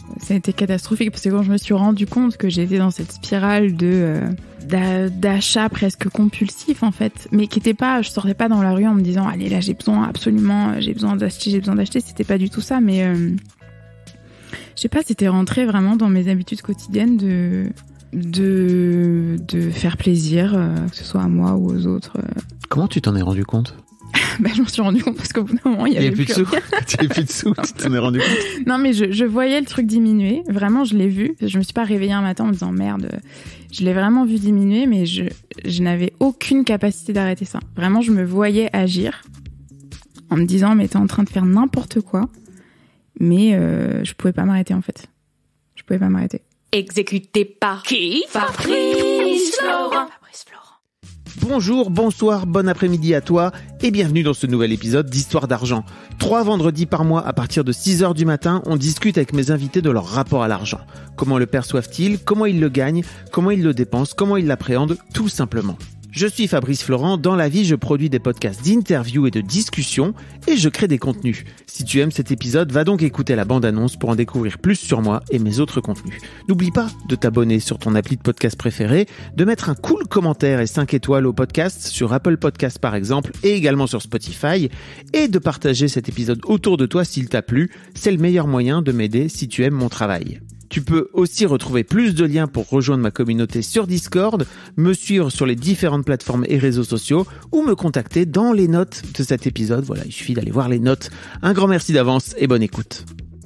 Ça a été catastrophique parce que quand je me suis rendu compte que j'étais dans cette spirale d'achat presque compulsif en fait, mais qui était pas, je sortais pas dans la rue en me disant allez là j'ai besoin d'acheter, c'était pas du tout ça, mais je sais pas, c'était rentré vraiment dans mes habitudes quotidiennes de faire plaisir, que ce soit à moi ou aux autres. Comment tu t'en es rendu compte? Je m'en suis rendu compte parce qu'au bout d'un moment, il y avait plus de sous. Tu n'avais plus de sous, tu t'en es rendu compte? Non, mais je voyais le truc diminuer. Vraiment, je l'ai vu. Je me suis pas réveillée un matin en me disant merde. Je l'ai vraiment vu diminuer, mais je n'avais aucune capacité d'arrêter ça. Vraiment, je me voyais agir en me disant mais t'es en train de faire n'importe quoi. Mais je pouvais pas m'arrêter en fait. Je pouvais pas m'arrêter. Exécuté par qui? Fabrice Florent. Bonjour, bonsoir, bon après-midi à toi et bienvenue dans ce nouvel épisode d'Histoire d'argent. 3 vendredis par mois à partir de 6h du matin, on discute avec mes invités de leur rapport à l'argent. Comment le perçoivent-ils? Comment ils le gagnent? Comment ils le dépensent? Comment ils l'appréhendent? Tout simplement. Je suis Fabrice Florent, dans la vie je produis des podcasts d'interviews et de discussions et je crée des contenus. Si tu aimes cet épisode, va donc écouter la bande-annonce pour en découvrir plus sur moi et mes autres contenus. N'oublie pas de t'abonner sur ton appli de podcast préféré, de mettre un cool commentaire et 5 étoiles au podcast sur Apple Podcasts par exemple et également sur Spotify et de partager cet épisode autour de toi s'il t'a plu. C'est le meilleur moyen de m'aider si tu aimes mon travail. Tu peux aussi retrouver plus de liens pour rejoindre ma communauté sur Discord, me suivre sur les différentes plateformes et réseaux sociaux ou me contacter dans les notes de cet épisode. Voilà, il suffit d'aller voir les notes. Un grand merci d'avance et bonne écoute.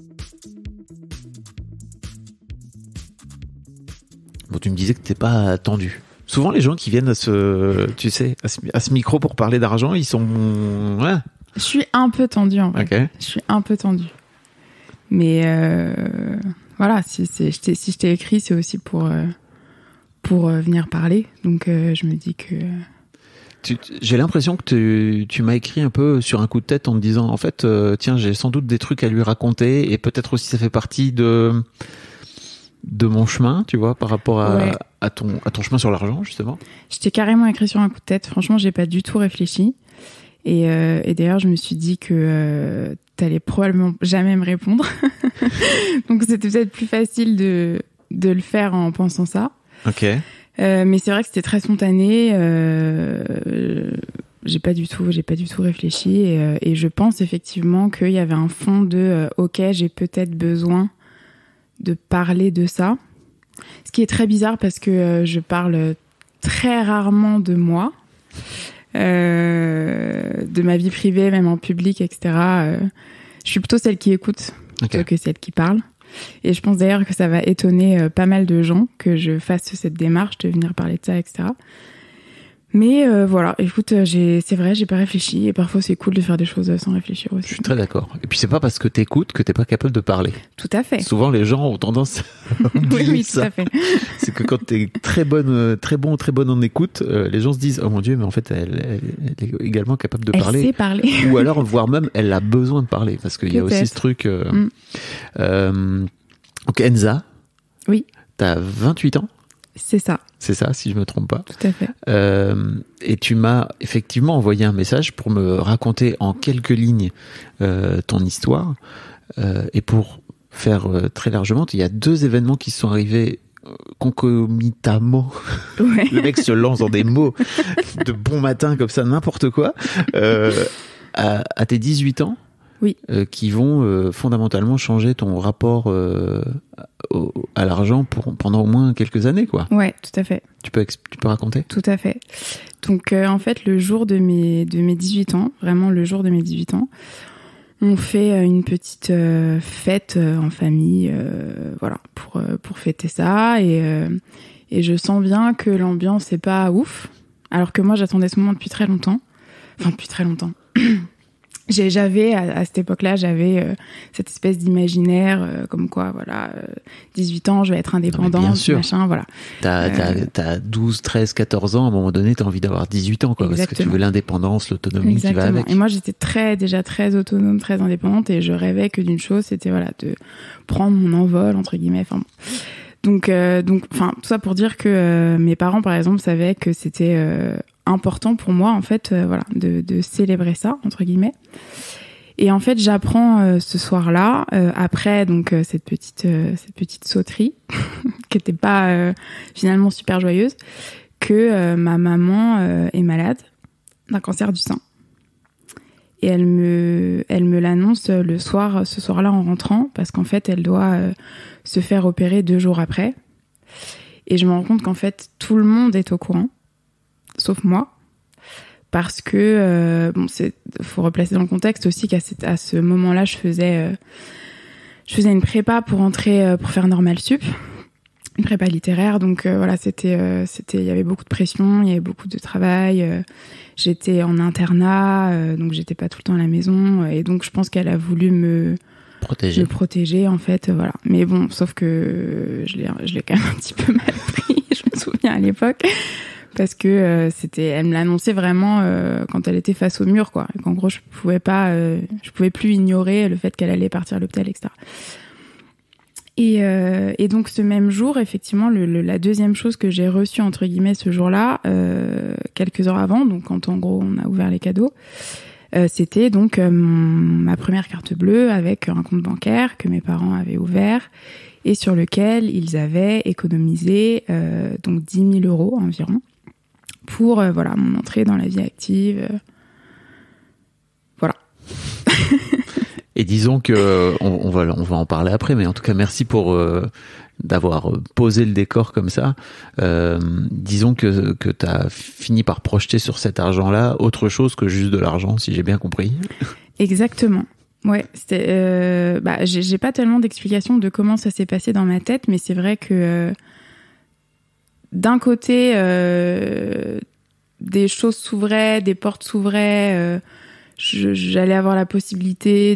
Bon, tu me disais que t'es pas tendu. Souvent, les gens qui viennent à ce micro pour parler d'argent, ils sont... Ouais. Je suis un peu tendue en vrai. Okay. Je suis un peu tendue. Mais... Voilà, si je t'ai écrit, c'est aussi pour venir parler. Donc, je me dis que... J'ai l'impression que tu m'as écrit un peu sur un coup de tête en me disant, en fait, tiens, j'ai sans doute des trucs à lui raconter et peut-être aussi ça fait partie de mon chemin, tu vois, par rapport à ton chemin sur l'argent, justement. Je t'ai carrément écrit sur un coup de tête. Franchement, j'ai pas du tout réfléchi. Et d'ailleurs, je me suis dit que t'allais probablement jamais me répondre. Donc, c'était peut-être plus facile de le faire en pensant ça. Ok. Mais c'est vrai que c'était très spontané. J'ai pas du tout réfléchi. Et je pense effectivement qu'il y avait un fond de ok, j'ai peut-être besoin de parler de ça. Ce qui est très bizarre parce que je parle très rarement de moi. De ma vie privée, même en public, etc. Je suis plutôt celle qui écoute plutôt que celle qui parle. Et je pense d'ailleurs que ça va étonner pas mal de gens que je fasse cette démarche de venir parler de ça, etc. Mais voilà, écoute, c'est vrai, j'ai pas réfléchi et parfois c'est cool de faire des choses sans réfléchir aussi. Je suis très d'accord. Et puis c'est pas parce que t'écoutes que t'es pas capable de parler. Tout à fait. Souvent les gens ont tendance à oublier oui, ça. tout à fait. C'est que quand t'es très bonne en écoute, les gens se disent oh mon Dieu, mais en fait elle est également capable de parler. Elle sait parler. Ou alors voire même elle a besoin de parler parce qu'il y a aussi ce truc. Donc Enza. Oui. T'as 28 ans. C'est ça. C'est ça, si je me trompe pas. Tout à fait. Et tu m'as effectivement envoyé un message pour me raconter en quelques lignes ton histoire. Et pour faire très largement, il y a 2 événements qui sont arrivés concomitamment. Ouais. Le mec se lance dans des mots de bon matin comme ça, n'importe quoi. À tes 18 ans. Oui. Qui vont fondamentalement changer ton rapport à l'argent pendant au moins quelques années, quoi. Ouais, tout à fait. Tu peux raconter ? Tout à fait. Donc, en fait, le jour de mes 18 ans, vraiment le jour de mes 18 ans, on fait une petite fête en famille, voilà, pour fêter ça. Et je sens bien que l'ambiance est pas ouf. Alors que moi, j'attendais ce moment depuis très longtemps. Enfin, depuis très longtemps. J'avais, à cette époque-là, cette espèce d'imaginaire, comme quoi, voilà, 18 ans, je vais être indépendante, bien sûr. machin, voilà. T'as 12, 13, 14 ans, à un moment donné, t'as envie d'avoir 18 ans, quoi, Exactement. parce que tu veux l'indépendance, l'autonomie qui va avec. Et moi, j'étais déjà très autonome, très indépendante, et je rêvais que d'une chose, c'était, voilà, de prendre mon envol, entre guillemets, enfin bon. Donc, enfin, tout ça pour dire que mes parents, par exemple, savaient que c'était important pour moi, en fait, voilà, de célébrer ça, entre guillemets. Et en fait, j'apprends ce soir-là, après donc cette petite sauterie, qui était pas finalement super joyeuse, que ma maman est malade d'un cancer du sein. Et elle me l'annonce ce soir-là en rentrant, parce qu'en fait, elle doit se faire opérer 2 jours après. Et je me rends compte qu'en fait, tout le monde est au courant, sauf moi. Parce que, faut replacer dans le contexte aussi qu'à ce moment-là, je faisais une prépa pour entrer, pour faire Normal Sup, une prépa littéraire. Donc voilà, il y avait beaucoup de pression, il y avait beaucoup de travail. J'étais en internat, donc j'étais pas tout le temps à la maison. Et donc je pense qu'elle a voulu me protéger en fait, voilà. Mais bon, sauf que je l'ai quand même un petit peu mal pris, je me souviens à l'époque. Parce que elle me l'annonçait vraiment quand elle était face au mur, quoi. Et qu'en gros, je pouvais plus ignorer le fait qu'elle allait partir à l'hôpital, etc. Et donc ce même jour, effectivement, la deuxième chose que j'ai reçue entre guillemets ce jour-là, quelques heures avant, donc quand en gros on a ouvert les cadeaux, c'était donc ma première carte bleue avec un compte bancaire que mes parents avaient ouvert et sur lequel ils avaient économisé donc 10 000 € environ. Pour mon entrée dans la vie active. Voilà. Et disons que on va en parler après, mais en tout cas merci pour d'avoir posé le décor comme ça. Disons que tu as fini par projeter sur cet argent-là autre chose que juste de l'argent, si j'ai bien compris. Exactement. Ouais, c'était j'ai pas tellement d'explications de comment ça s'est passé dans ma tête, mais c'est vrai que d'un côté, des choses s'ouvraient, des portes s'ouvraient, j'allais avoir la possibilité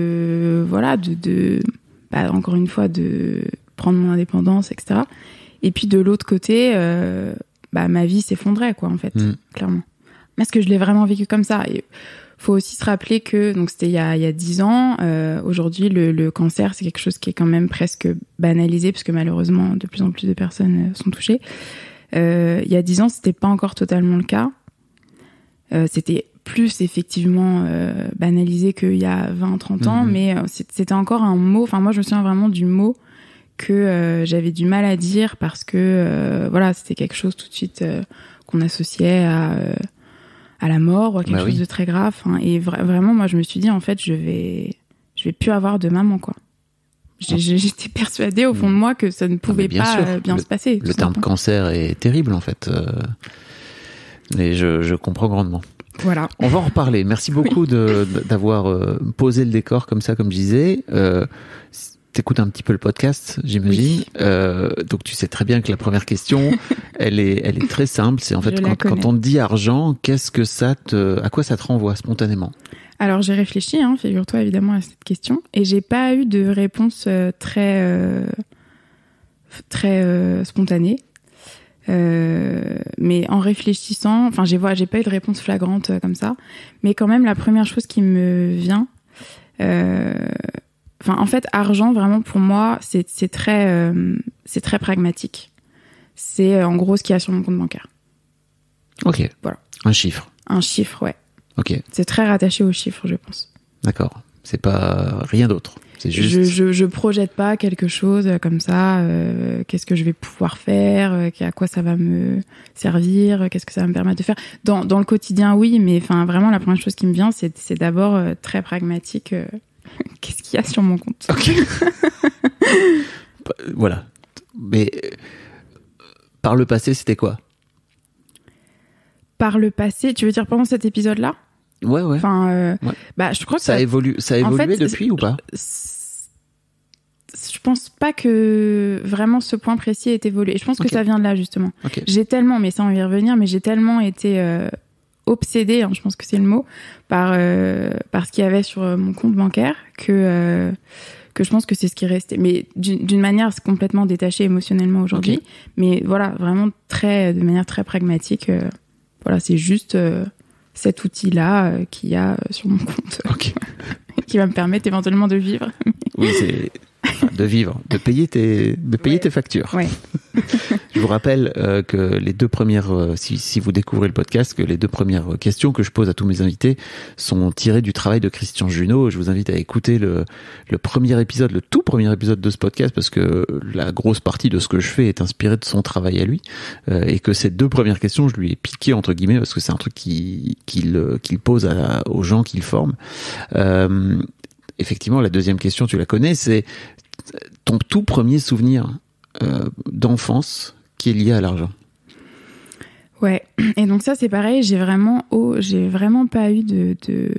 encore une fois, de prendre mon indépendance, etc. Et puis de l'autre côté, ma vie s'effondrait, quoi, en fait, clairement. Parce que je l'ai vraiment vécu comme ça. Et faut aussi se rappeler que, donc c'était il y a 10 ans, aujourd'hui le cancer c'est quelque chose qui est quand même presque banalisé parce que malheureusement de plus en plus de personnes sont touchées. Il y a 10 ans c'était pas encore totalement le cas. C'était plus effectivement banalisé qu'il y a 20-30 ans, mais c'était encore un mot, enfin moi je me souviens vraiment du mot que j'avais du mal à dire parce que c'était quelque chose tout de suite qu'on associait à la mort ou à quelque chose de très grave, hein. Et vraiment moi je me suis dit en fait je vais plus avoir de maman, quoi. J'étais persuadée au fond de moi que ça ne pouvait pas bien se passer. Le terme cancer est terrible en fait, et je comprends grandement. Voilà. On va en reparler. Merci beaucoup d'avoir posé le décor comme ça, comme je disais. T'écoutes un petit peu le podcast, j'imagine. Oui. Donc tu sais très bien que la première question, elle est très simple. C'est en fait quand on te dit argent, à quoi ça te renvoie spontanément? Alors j'ai réfléchi, figure-toi évidemment à cette question, et j'ai pas eu de réponse très spontanée. Mais en réfléchissant, j'ai pas eu de réponse flagrante comme ça, mais quand même la première chose qui me vient, en fait argent vraiment pour moi c'est très pragmatique. C'est en gros ce qu'il y a sur mon compte bancaire. Ok. Voilà. Un chiffre, ouais. Ok. C'est très rattaché aux chiffres, je pense. D'accord. C'est pas rien d'autre. C'est juste. Je projette pas quelque chose comme ça. Qu'est-ce que je vais pouvoir faire, à quoi ça va me servir, qu'est-ce que ça va me permettre de faire. Dans le quotidien, oui, mais vraiment la première chose qui me vient, c'est d'abord très pragmatique. Qu'est-ce qu'il y a sur mon compte? Ok. Voilà. Mais par le passé, c'était quoi? Par le passé, tu veux dire pendant cet épisode-là? Ouais. Ouais. Je crois que ça a évolué depuis ou pas? Je pense pas que vraiment ce point précis ait évolué. Je pense que ça vient de là, justement. Okay. J'ai tellement, mais ça on va y revenir, mais j'ai tellement été obsédée, je pense que c'est le mot, par ce qu'il y avait sur mon compte bancaire que je pense que c'est ce qui est resté. Mais d'une manière complètement détachée émotionnellement aujourd'hui. Okay. Mais voilà, vraiment de manière très pragmatique. C'est juste cet outil-là qu'il y a sur mon compte. Okay. Qui va me permettre éventuellement de vivre. Oui, c'est de vivre, de payer tes factures. Ouais. Je vous rappelle que les deux premières, si vous découvrez le podcast, que les deux premières questions que je pose à tous mes invités sont tirées du travail de Christian Junod. Je vous invite à écouter le premier épisode, le tout premier épisode de ce podcast, parce que la grosse partie de ce que je fais est inspirée de son travail à lui, et que ces deux premières questions, je lui ai piqué entre guillemets, parce que c'est un truc qu'il pose aux gens qu'il forme. Effectivement, la deuxième question, tu la connais, c'est ton tout premier souvenir d'enfance qui est lié à l'argent. Ouais, et donc ça c'est pareil, j'ai vraiment pas eu de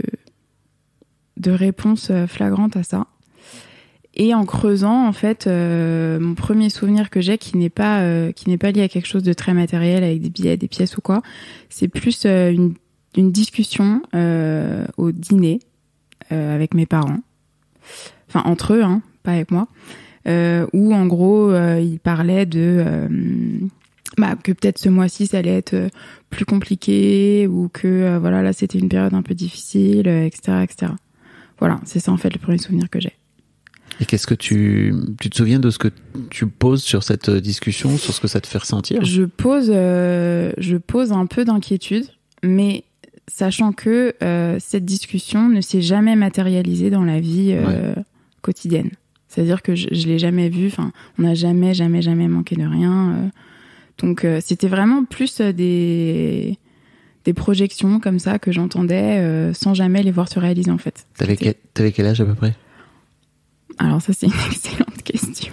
réponse flagrante à ça. Et en creusant, en fait, mon premier souvenir que j'ai, qui n'est pas lié à quelque chose de très matériel, avec des billets, des pièces ou quoi, c'est plus une discussion au dîner avec mes parents, enfin entre eux, hein, pas avec moi, où en gros ils parlaient de que peut-être ce mois-ci ça allait être plus compliqué, ou que voilà, là c'était une période un peu difficile, etc., etc. Voilà, c'est ça en fait le premier souvenir que j'ai. Et qu'est-ce que tu te souviens de ce que tu poses sur cette discussion, sur ce que ça te fait ressentir? Je pose un peu d'inquiétude, mais sachant que cette discussion ne s'est jamais matérialisée dans la vie quotidienne. C'est-à-dire que je l'ai jamais vue, enfin, on n'a jamais manqué de rien. Donc c'était vraiment plus des projections comme ça que j'entendais sans jamais les voir se réaliser en fait. T'avais quel âge à peu près? Alors ça c'est une excellente question.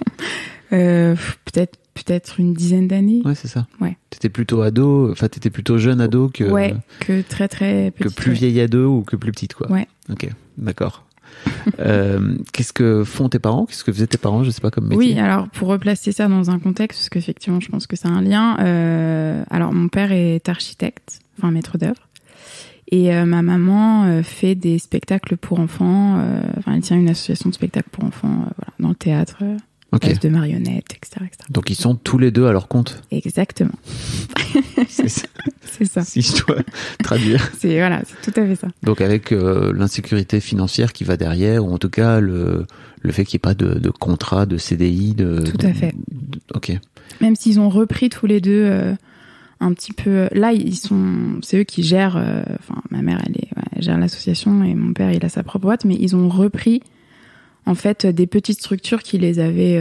Peut-être une dizaine d'années. Ouais, c'est ça. Ouais. T'étais plutôt ado, enfin t'étais plutôt jeune ado que... Ouais, que très très petite. Que plus vieille ado ou que plus petite, quoi. Ouais. Ok, d'accord. Qu'est-ce que font tes parents? Qu'est-ce que faisaient tes parents? Je sais pas, comme métier. Oui, alors pour replacer ça dans un contexte, parce qu'effectivement je pense que ça a un lien. Alors mon père est architecte, enfin maître d'œuvre. Et ma maman fait des spectacles pour enfants. Elle tient une association de spectacles pour enfants voilà, dans le théâtre, pièces de marionnettes, etc., etc. Donc ils sont tous les deux à leur compte. Exactement. C'est ça. C'est ça. Si je dois traduire. C'est tout à fait ça. Donc avec l'insécurité financière qui va derrière, ou en tout cas le fait qu'il n'y ait pas de contrat, de CDI. Tout à fait. Ok. Même s'ils ont repris tous les deux... un petit peu là c'est eux qui gèrent ma mère elle gère l'association et mon père il a sa propre boîte, mais ils ont repris en fait des petites structures qui les avaient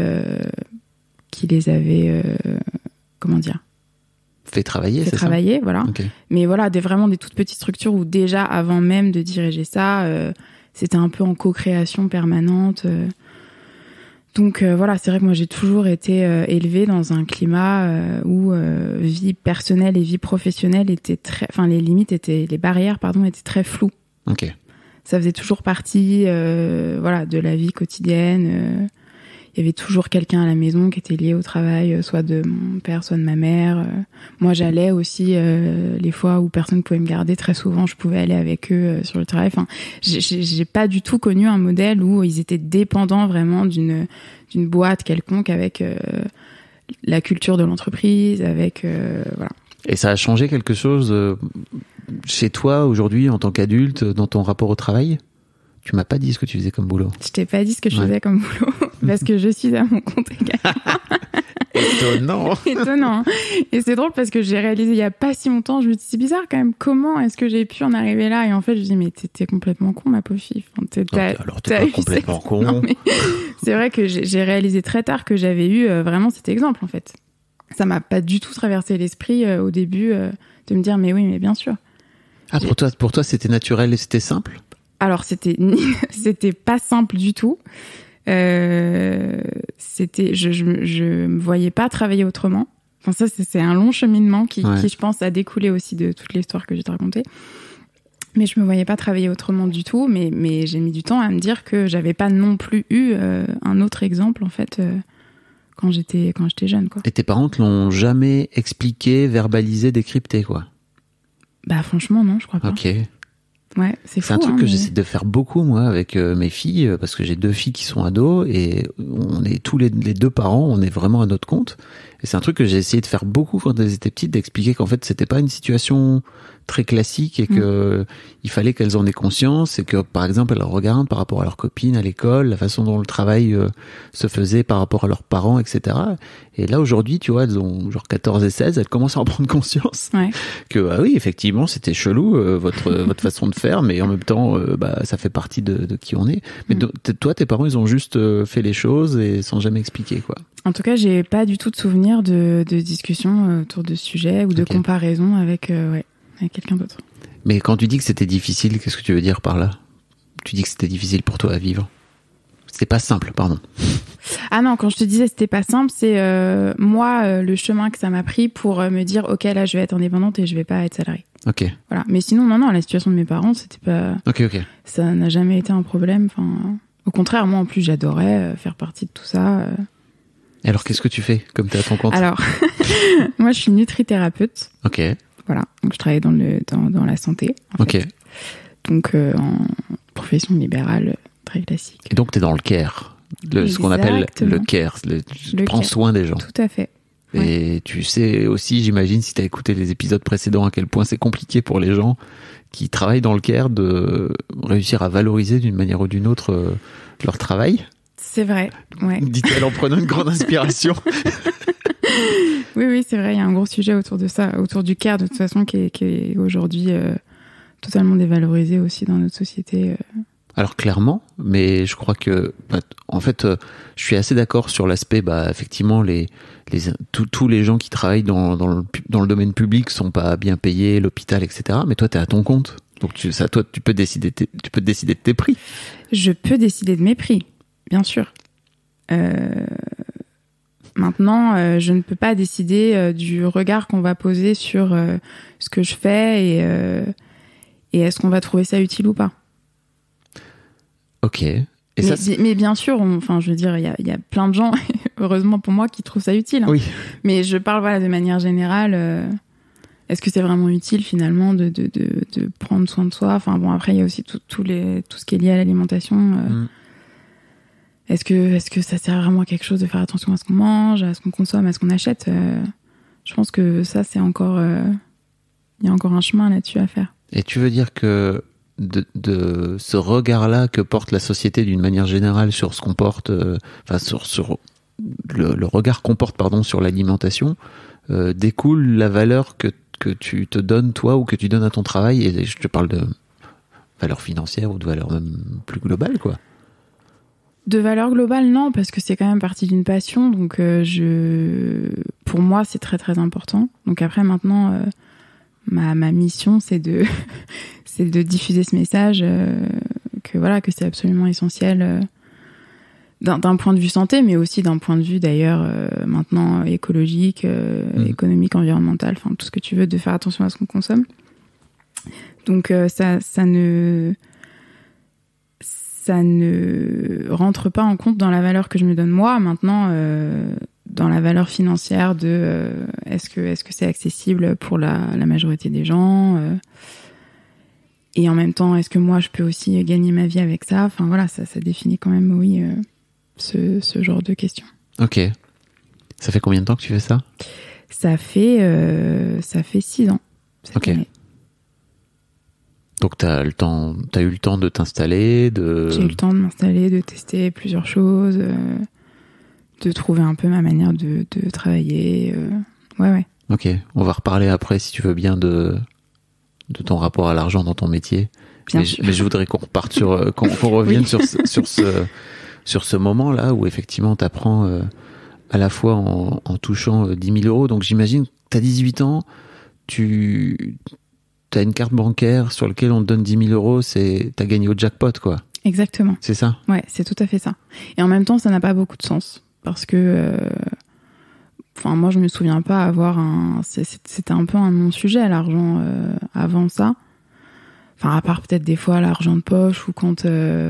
comment dire, fait travailler, c'est travailler, ça voilà. Okay. Mais voilà, vraiment des toutes petites structures où déjà avant même de diriger ça c'était un peu en co-création permanente. Donc voilà, c'est vrai que moi j'ai toujours été élevée dans un climat où vie personnelle et vie professionnelle étaient les barrières étaient très floues. Ok. Ça faisait toujours partie de la vie quotidienne. Il y avait toujours quelqu'un à la maison qui était lié au travail, soit de mon père, soit de ma mère. Moi j'allais aussi les fois où personne ne pouvait me garder, très souvent je pouvais aller avec eux sur le travail. Enfin, j'ai pas du tout connu un modèle où ils étaient dépendants vraiment d'une boîte quelconque, avec la culture de l'entreprise, avec voilà. Et ça a changé quelque chose chez toi aujourd'hui en tant qu'adulte dans ton rapport au travail? Tu m'as pas dit ce que tu faisais comme boulot. Je t'ai pas dit ce que je faisais comme boulot parce que je suis à mon compte également. Étonnant. Et c'est drôle parce que j'ai réalisé il y a pas si longtemps, je me dis c'est bizarre quand même, comment est-ce que j'ai pu en arriver là? Et en fait je me dis mais t'es complètement con ma pauvre fille. Enfin, alors t'es pas complètement con. Non, mais c'est vrai que j'ai réalisé très tard que j'avais eu vraiment cet exemple en fait. Ça m'a pas du tout traversé l'esprit au début de me dire mais oui mais bien sûr. Ah, pour toi c'était naturel et c'était simple? Alors c'était pas simple du tout. Je me voyais pas travailler autrement. Enfin ça c'est un long cheminement qui je pense a découlé aussi de toute l'histoire que j'ai te racontée. Mais je me voyais pas travailler autrement du tout. Mais j'ai mis du temps à me dire que j'avais pas non plus eu un autre exemple en fait quand j'étais jeune quoi. Et tes parents te l'ont jamais expliqué, verbalisé, décrypté quoi? Bah franchement non, je crois pas. Ok. Ouais, c'est fou. C'est un truc hein, que mais- j'essaie de faire beaucoup, moi, avec mes filles, parce que j'ai 2 filles qui sont ados, et on est tous les 2 parents, on est vraiment à notre compte. Et c'est un truc que j'ai essayé de faire beaucoup quand elles étaient petites, d'expliquer qu'en fait, c'était pas une situation très classique et que il fallait qu'elles en aient conscience et que, par exemple, elles regardent par rapport à leurs copines à l'école, la façon dont le travail se faisait par rapport à leurs parents, etc. Et là, aujourd'hui, tu vois, elles ont genre 14 et 16, elles commencent à en prendre conscience. Ouais. Que, ah oui, effectivement, c'était chelou, votre façon de faire, mais en même temps, ça fait partie de qui on est. Mais toi, tes parents, ils ont juste fait les choses et sans jamais expliquer, quoi. En tout cas, j'ai pas du tout de souvenir de discussion autour de ce sujet ou de Ok. comparaison avec quelqu'un d'autre. Mais quand tu dis que c'était difficile, qu'est-ce que tu veux dire par là? Tu dis que c'était difficile pour toi à vivre. C'était pas simple, pardon. Ah non, quand je te disais c'était pas simple, c'est moi le chemin que ça m'a pris pour me dire ok là je vais être indépendante et je vais pas être salariée. Ok, Voilà. Mais sinon non la situation de mes parents c'était pas, ok. ça n'a jamais été un problème. Enfin, au contraire moi en plus j'adorais faire partie de tout ça. Et alors, qu'est-ce que tu fais comme t'es à ton compte? Alors moi je suis nutrithérapeute. Ok, Voilà. Donc je travaille dans la santé. En fait. ok. Donc en profession libérale très classique. Et donc, t'es dans le care. Ce qu'on appelle Exactement. le care. Tu Le prends care. soin des gens. Tout à fait. Et tu sais aussi, j'imagine, si tu as écouté les épisodes précédents, à quel point c'est compliqué pour les gens qui travaillent dans le care de réussir à valoriser d'une manière ou d'une autre leur travail. C'est vrai. Ouais. Dit-elle en prenant une grande inspiration. Oui, c'est vrai. Il y a un gros sujet autour de ça, autour du care de toute façon, qui est aujourd'hui totalement dévalorisé aussi dans notre société. Alors clairement, mais je crois que, en fait, je suis assez d'accord sur l'aspect, effectivement, tous les gens qui travaillent dans le domaine public sont pas bien payés, l'hôpital, etc. Mais toi, t'es à ton compte, donc tu peux décider de tes prix. Je peux décider de mes prix, bien sûr. Maintenant, je ne peux pas décider du regard qu'on va poser sur ce que je fais et est-ce qu'on va trouver ça utile ou pas. Ok. Et Mais bien sûr, je veux dire, il y a plein de gens, heureusement pour moi, qui trouvent ça utile. Hein. Oui. Mais je parle de manière générale. Est-ce que c'est vraiment utile finalement de prendre soin de soi? Enfin bon, après il y a aussi tout ce qui est lié à l'alimentation. Est-ce que ça sert vraiment à quelque chose de faire attention à ce qu'on mange, à ce qu'on consomme, à ce qu'on achète? Je pense que ça c'est encore, il y a encore un chemin là-dessus à faire. Et tu veux dire que de ce regard-là que porte la société d'une manière générale sur ce qu'on porte, sur le regard qu'on porte, sur l'alimentation, découle la valeur que tu te donnes toi ou que tu donnes à ton travail, et je te parle de valeur financière ou de valeur même plus globale, quoi. De valeur globale, non, parce que c'est quand même partie d'une passion, donc pour moi c'est très très important. Donc après maintenant, ma mission c'est de diffuser ce message que c'est absolument essentiel d'un point de vue santé, mais aussi d'un point de vue d'ailleurs maintenant écologique, économique, environnemental, enfin tout ce que tu veux, de faire attention à ce qu'on consomme. Donc ça ne rentre pas en compte dans la valeur que je me donne moi. Maintenant, dans la valeur financière de est-ce que c'est accessible pour la majorité des gens, et en même temps, est-ce que moi je peux aussi gagner ma vie avec ça? Enfin voilà, ça définit quand même, oui, ce genre de questions. Ok. Ça fait combien de temps que tu fais ça? Ça fait 6 ans. Ok. Année. Donc t'as eu le temps de t'installer, J'ai eu le temps de m'installer, de tester plusieurs choses, de trouver un peu ma manière de travailler. Ouais. Ok, on va reparler après si tu veux bien de ton rapport à l'argent dans ton métier. Mais je voudrais qu'on reparte qu'on revienne sur ce moment-là où effectivement t'apprends à la fois en touchant 10 000 euros. Donc j'imagine que t'as 18 ans, t'as une carte bancaire sur laquelle on te donne 10 000 euros, t'as gagné au jackpot, quoi. Exactement. C'est ça? Ouais, c'est tout à fait ça. Et en même temps, ça n'a pas beaucoup de sens. Parce que, moi, je me souviens pas avoir c'était un peu un non-sujet, l'argent, avant ça. Enfin, à part peut-être des fois l'argent de poche ou quand,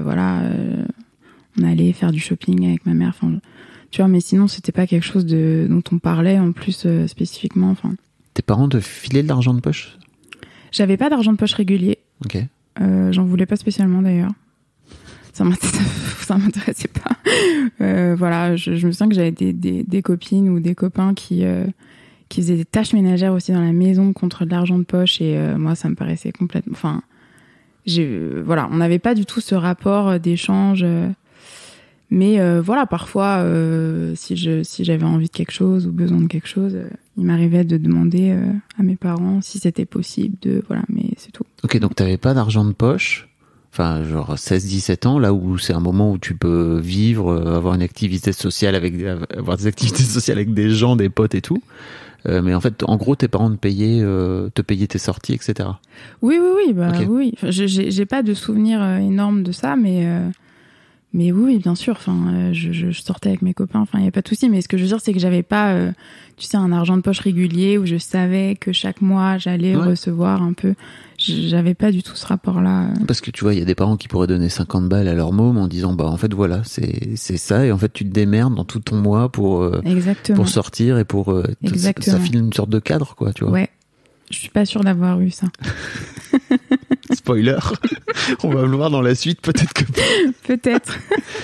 on allait faire du shopping avec ma mère. Enfin, tu vois, mais sinon, c'était pas quelque chose dont on parlait en plus spécifiquement. Enfin. Tes parents te filaient de l'argent de poche? J'avais pas d'argent de poche régulier. Ok. J'en voulais pas spécialement d'ailleurs. Ça m'intéressait pas. Voilà, je me sens que j'avais des copines ou des copains qui faisaient des tâches ménagères aussi dans la maison contre de l'argent de poche et moi ça me paraissait complètement... Enfin, voilà, on n'avait pas du tout ce rapport d'échange. Mais voilà, parfois, si j'avais envie de quelque chose ou besoin de quelque chose, il m'arrivait de demander à mes parents si c'était possible voilà, mais c'est tout. Ok, donc t'avais pas d'argent de poche, enfin genre 16-17 ans, là où c'est un moment où tu peux vivre, avoir une activité sociale avoir des activités sociales avec des gens, des potes et tout. Mais en fait, en gros, tes parents te payaient tes sorties, etc. Oui, bah okay. Oui. Enfin, j'ai pas de souvenir énorme de ça, mais oui, bien sûr. Enfin, je sortais avec mes copains. Enfin, il y a pas de souci. Mais ce que je veux dire, c'est que j'avais pas, tu sais, un argent de poche régulier où je savais que chaque mois j'allais recevoir un peu. J'avais pas du tout ce rapport-là. Parce que tu vois, il y a des parents qui pourraient donner 50 balles à leur môme en disant, bah en fait voilà, c'est ça, et en fait tu te démerdes dans tout ton mois pour sortir et pour ça file une sorte de cadre, quoi, tu vois. Ouais. Je suis pas sûre d'avoir eu ça. Spoiler. On va le voir dans la suite, peut-être que... Peut-être.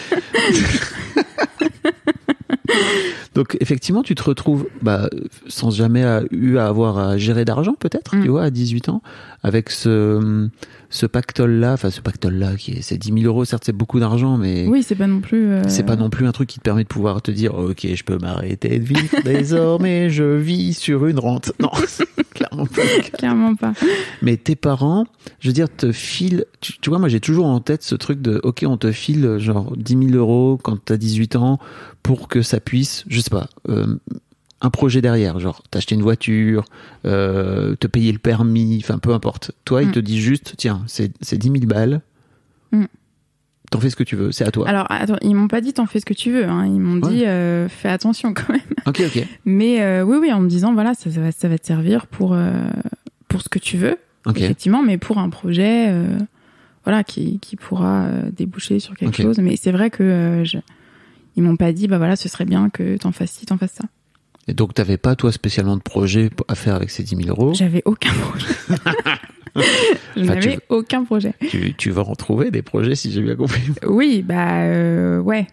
Donc, effectivement, tu te retrouves sans jamais avoir à gérer d'argent, peut-être, tu vois, à 18 ans, avec ce pactole-là, c'est 10 000 euros, certes, c'est beaucoup d'argent, mais... Oui, c'est pas non plus... C'est pas non plus un truc qui te permet de pouvoir te dire, ok, je peux m'arrêter de vivre, désormais, je vis sur une rente. Non, clairement pas. Clairement pas. Mais tes parents, je veux dire, te filent... Tu vois, moi, j'ai toujours en tête ce truc de, ok, on te file genre 10 000 euros quand t'as 18 ans pour que ça puisse, je sais pas... un projet derrière, genre t'acheter une voiture, te payer le permis, enfin peu importe. Toi, il te dit juste, tiens, c'est 10 000 balles, t'en fais ce que tu veux, c'est à toi. Alors, attends, ils m'ont pas dit t'en fais ce que tu veux, hein. Ils m'ont dit fais attention quand même. Ok. Mais oui, en me disant, voilà, ça va te servir pour ce que tu veux, effectivement, mais pour un projet voilà, qui pourra déboucher sur quelque chose. Mais c'est vrai que ils m'ont pas dit, bah voilà, ce serait bien que t'en fasses ci, t'en fasses ça. Et donc, t'avais pas, toi, spécialement de projet à faire avec ces 10 000 euros? J'avais aucun projet. N'avais aucun projet. Tu vas en trouver des projets, si j'ai bien compris. Oui, ouais.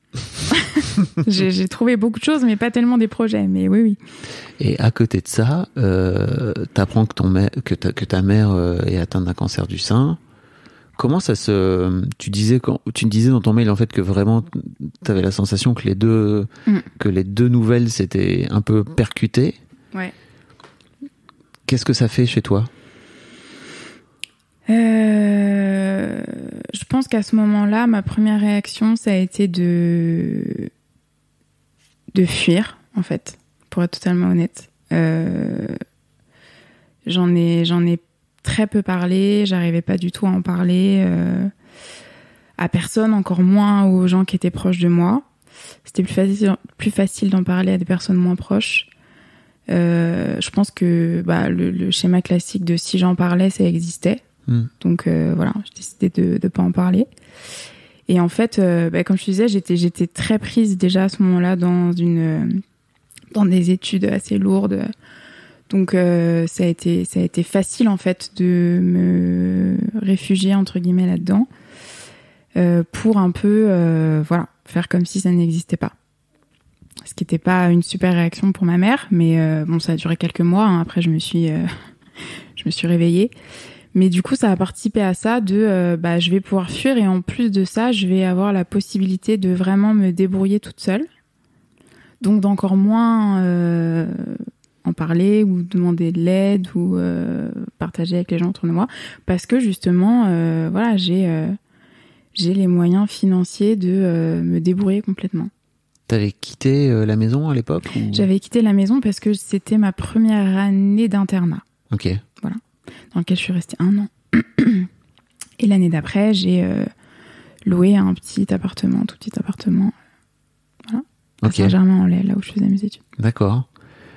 J'ai trouvé beaucoup de choses, mais pas tellement des projets, mais oui. Et à côté de ça, t'apprends que ta mère est atteinte d'un cancer du sein. Comment ça tu disais dans ton mail en fait que vraiment t'avais la sensation que les deux nouvelles s'étaient un peu percutées. Ouais. Qu'est-ce que ça fait chez toi? Je pense qu'à ce moment-là, ma première réaction, ça a été de fuir, en fait, pour être totalement honnête. J'en ai très peu parlé, j'arrivais pas du tout à en parler à personne, encore moins aux gens qui étaient proches de moi. C'était plus facile d'en parler à des personnes moins proches. Je pense que le schéma classique de si j'en parlais, ça existait. Donc voilà, j'ai décidé de pas en parler. Et en fait, comme je te disais, j'étais très prise déjà à ce moment-là dans des études assez lourdes. Donc ça a été facile en fait de me réfugier entre guillemets là-dedans pour un peu faire comme si ça n'existait pas. Ce qui n'était pas une super réaction pour ma mère, mais ça a duré quelques mois. Hein. Après je me suis réveillée. Mais du coup ça a participé à ça je vais pouvoir fuir et en plus de ça je vais avoir la possibilité de vraiment me débrouiller toute seule. Donc d'encore moins en parler ou demander de l'aide ou partager avec les gens autour de moi parce que justement j'ai les moyens financiers de me débrouiller complètement. T'avais quitté la maison à l'époque ou... J'avais quitté la maison parce que c'était ma première année d'internat. Ok. Voilà. Dans lequel je suis restée 1 an. Et l'année d'après, j'ai loué un tout petit appartement. Voilà. À Saint-Germain-en-Laye, là où je faisais mes études. D'accord.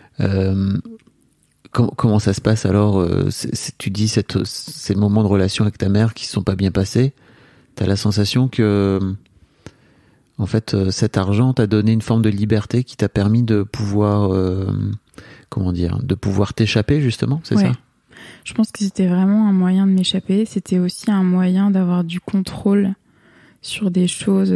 Comment ça se passe alors tu dis ces moments de relation avec ta mère qui ne se sont pas bien passés. T'as la sensation que en fait cet argent t'a donné une forme de liberté qui t'a permis de pouvoir de pouvoir t'échapper justement, c'est ça? Je pense que c'était vraiment un moyen de m'échapper. C'était aussi un moyen d'avoir du contrôle sur des choses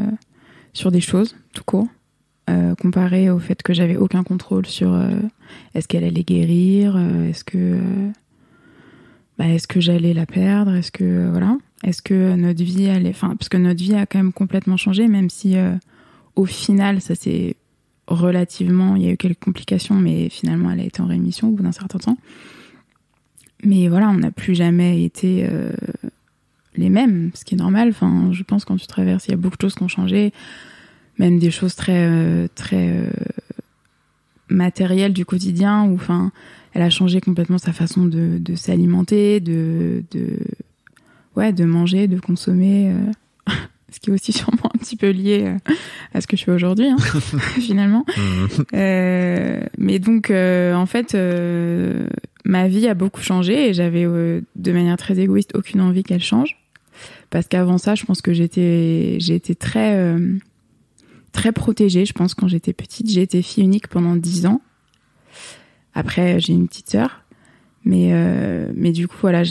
tout court, comparé au fait que j'avais aucun contrôle sur est-ce qu'elle allait guérir, est-ce que j'allais la perdre, est-ce que notre vie allait, parce que notre vie a quand même complètement changé, même si au final ça s'est relativement, il y a eu quelques complications, mais finalement elle a été en rémission au bout d'un certain temps. Mais voilà, on n'a plus jamais été les mêmes, ce qui est normal. Enfin, je pense quand tu traverses, il y a beaucoup de choses qui ont changé, même des choses très matérielles du quotidien, où enfin, elle a changé complètement sa façon de s'alimenter, de manger, de consommer, ce qui est aussi sûrement un petit peu lié à ce que je fais aujourd'hui, hein, finalement. Mais donc, en fait, ma vie a beaucoup changé et j'avais, de manière très égoïste, aucune envie qu'elle change. Parce qu'avant ça, je pense que j'ai été très protégée. Je pense quand j'étais petite, j'ai été fille unique pendant 10 ans. Après, j'ai une petite sœur. Mais du coup, voilà,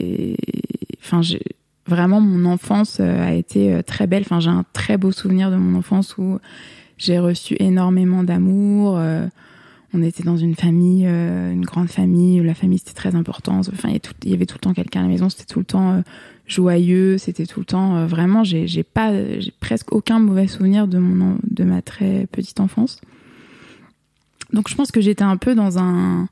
vraiment, mon enfance a été très belle. Enfin, j'ai un très beau souvenir de mon enfance où j'ai reçu énormément d'amour. On était dans une famille, une grande famille. La famille, c'était très important. Enfin, il y avait tout le temps quelqu'un à la maison. C'était tout le temps joyeux. C'était tout le temps... vraiment, j'ai presque aucun mauvais souvenir de ma très petite enfance. Donc, je pense que j'étais un peu dans un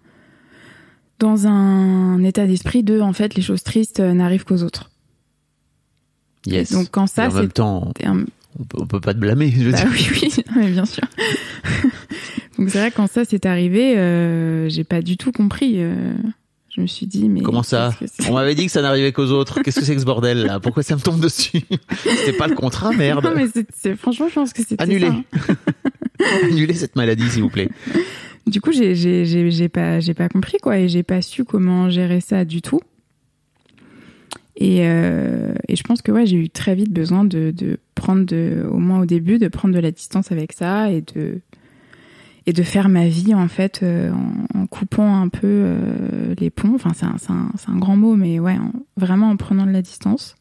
état d'esprit de, en fait, les choses tristes n'arrivent qu'aux autres. Yes. Donc quand ça, en même temps, on peut pas te blâmer. Je veux dire. Oui, mais bien sûr. Donc c'est vrai quand ça s'est arrivé, j'ai pas du tout compris. Je me suis dit mais comment ça ? On m'avait dit que ça n'arrivait qu'aux autres. Qu'est-ce que c'est que ce bordel là ? Pourquoi ça me tombe dessus ? C'était pas le contrat, merde. Non mais franchement, je pense que c'était annulé. Ça. Annulez cette maladie, s'il vous plaît. Du coup, j'ai pas compris quoi, et j'ai pas su comment gérer ça du tout. Et je pense que ouais, j'ai eu très vite besoin de prendre au moins au début, de prendre de la distance avec ça et de faire ma vie en fait en coupant un peu les ponts. Enfin, c'est un grand mot, mais ouais, vraiment en prenant de la distance.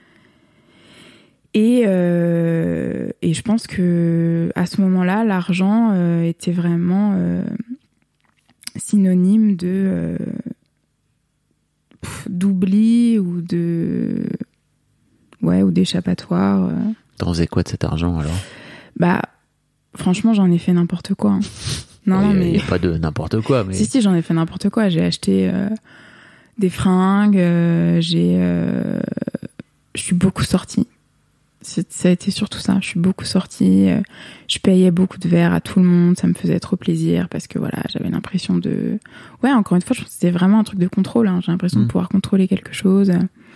Et je pense que à ce moment-là, l'argent était vraiment synonyme d'oubli ou d'échappatoire. T'en faisais quoi de cet argent alors ? Bah franchement, j'en ai fait n'importe quoi. Hein. Non, mais y a pas de n'importe quoi, mais si j'en ai fait n'importe quoi. J'ai acheté des fringues, je suis beaucoup sortie. Ça a été surtout ça. Je suis beaucoup sortie. Je payais beaucoup de verres à tout le monde. Ça me faisait trop plaisir parce que voilà, j'avais l'impression de... Ouais, encore une fois, je pense que c'était vraiment un truc de contrôle. Hein. J'ai l'impression de pouvoir contrôler quelque chose.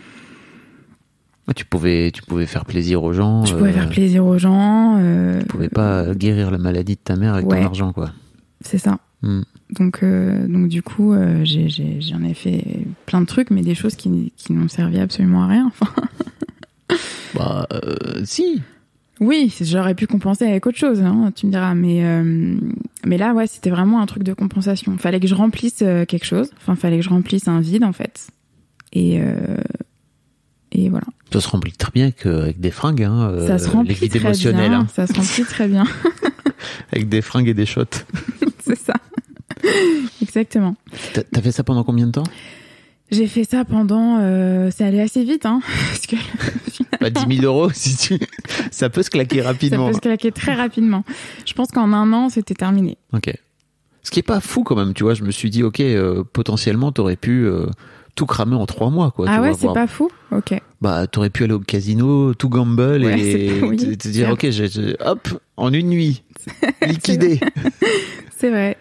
Tu pouvais faire plaisir aux gens. Je pouvais faire plaisir aux gens. Tu pouvais pas guérir la maladie de ta mère avec ton argent, quoi. C'est ça. Donc du coup, j'en ai fait plein de trucs, mais des choses qui n'ont servi absolument à rien. Enfin... Bah, si. Oui, j'aurais pu compenser avec autre chose, hein, tu me diras. Mais là, ouais, c'était vraiment un truc de compensation. Fallait que je remplisse quelque chose. Enfin, fallait que je remplisse un vide, en fait. Et voilà. Ça se remplit très bien avec des fringues, hein. Ça se remplit les vides très émotionnels, bien. hein. Ça se remplit très bien. Avec des fringues et des shots. C'est ça. Exactement. T'as fait ça pendant combien de temps ? J'ai fait ça pendant... c'est allé assez vite, hein. Parce que, bah, 10 000 euros, ça peut se claquer rapidement. Ça peut se claquer très rapidement. Je pense qu'en 1 an, c'était terminé. Ok. Ce qui est pas fou quand même, tu vois. Je me suis dit, ok, potentiellement, t'aurais pu tout cramer en 3 mois, quoi. Ah ouais, c'est pas fou ? Ok. Bah, t'aurais pu aller au casino, tout gamble et te dire, ok, hop, en une nuit, liquidé. C'est vrai.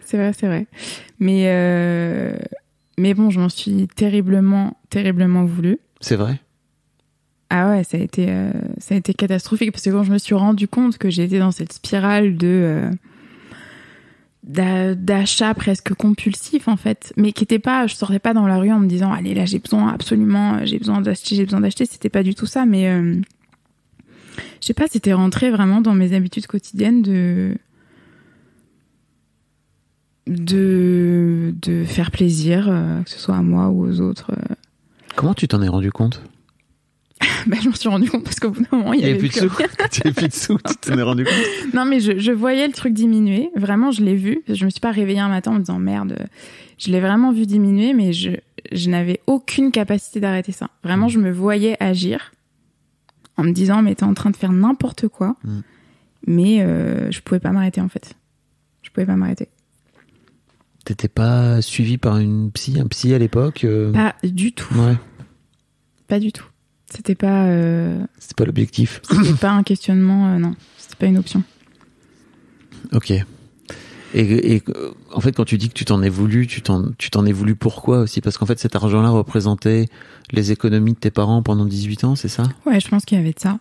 Mais bon, je m'en suis terriblement voulu. C'est vrai ? Ah ouais, ça a été catastrophique parce que quand je me suis rendu compte que j'étais dans cette spirale d'achat presque compulsif en fait, mais qui était pas, je sortais pas dans la rue en me disant allez là j'ai besoin d'acheter, c'était pas du tout ça, mais je sais pas, c'était rentré vraiment dans mes habitudes quotidiennes de faire plaisir, que ce soit à moi ou aux autres. Comment tu t'en es rendu compte? Je m'en suis rendu compte parce qu'au bout d'un moment, il y avait plus de sous. Tu n'avais plus de sous, tu t'en es rendu compte? Non, mais je voyais le truc diminuer. Vraiment, je l'ai vu. Je me suis pas réveillée un matin en me disant merde. Je l'ai vraiment vu diminuer, mais je n'avais aucune capacité d'arrêter ça. Vraiment, je me voyais agir en me disant mais t'es en train de faire n'importe quoi. Mais je pouvais pas m'arrêter en fait. Je pouvais pas m'arrêter. T'étais pas suivi par un psy à l'époque? Pas du tout. Ouais. Pas du tout. C'était pas l'objectif. C'était pas un questionnement, non. C'était pas une option. Ok. Et en fait, quand tu dis que tu t'en es voulu, tu t'en es voulu pourquoi aussi? Parce qu'en fait, cet argent-là représentait les économies de tes parents pendant 18 ans, c'est ça? Ouais, je pense qu'il y avait de ça.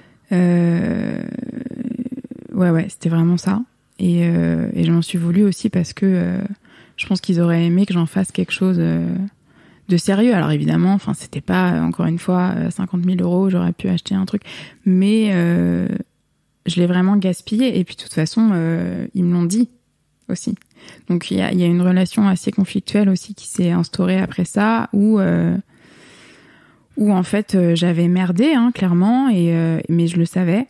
Ouais, c'était vraiment ça. Et je m'en suis voulu aussi parce que je pense qu'ils auraient aimé que j'en fasse quelque chose de sérieux. Alors évidemment, c'était pas, encore une fois, 50 000 €, j'aurais pu acheter un truc. Mais je l'ai vraiment gaspillé. Et puis de toute façon, ils me l'ont dit aussi. Donc il y a une relation assez conflictuelle aussi qui s'est instaurée après ça, où en fait j'avais merdé, clairement, mais je le savais.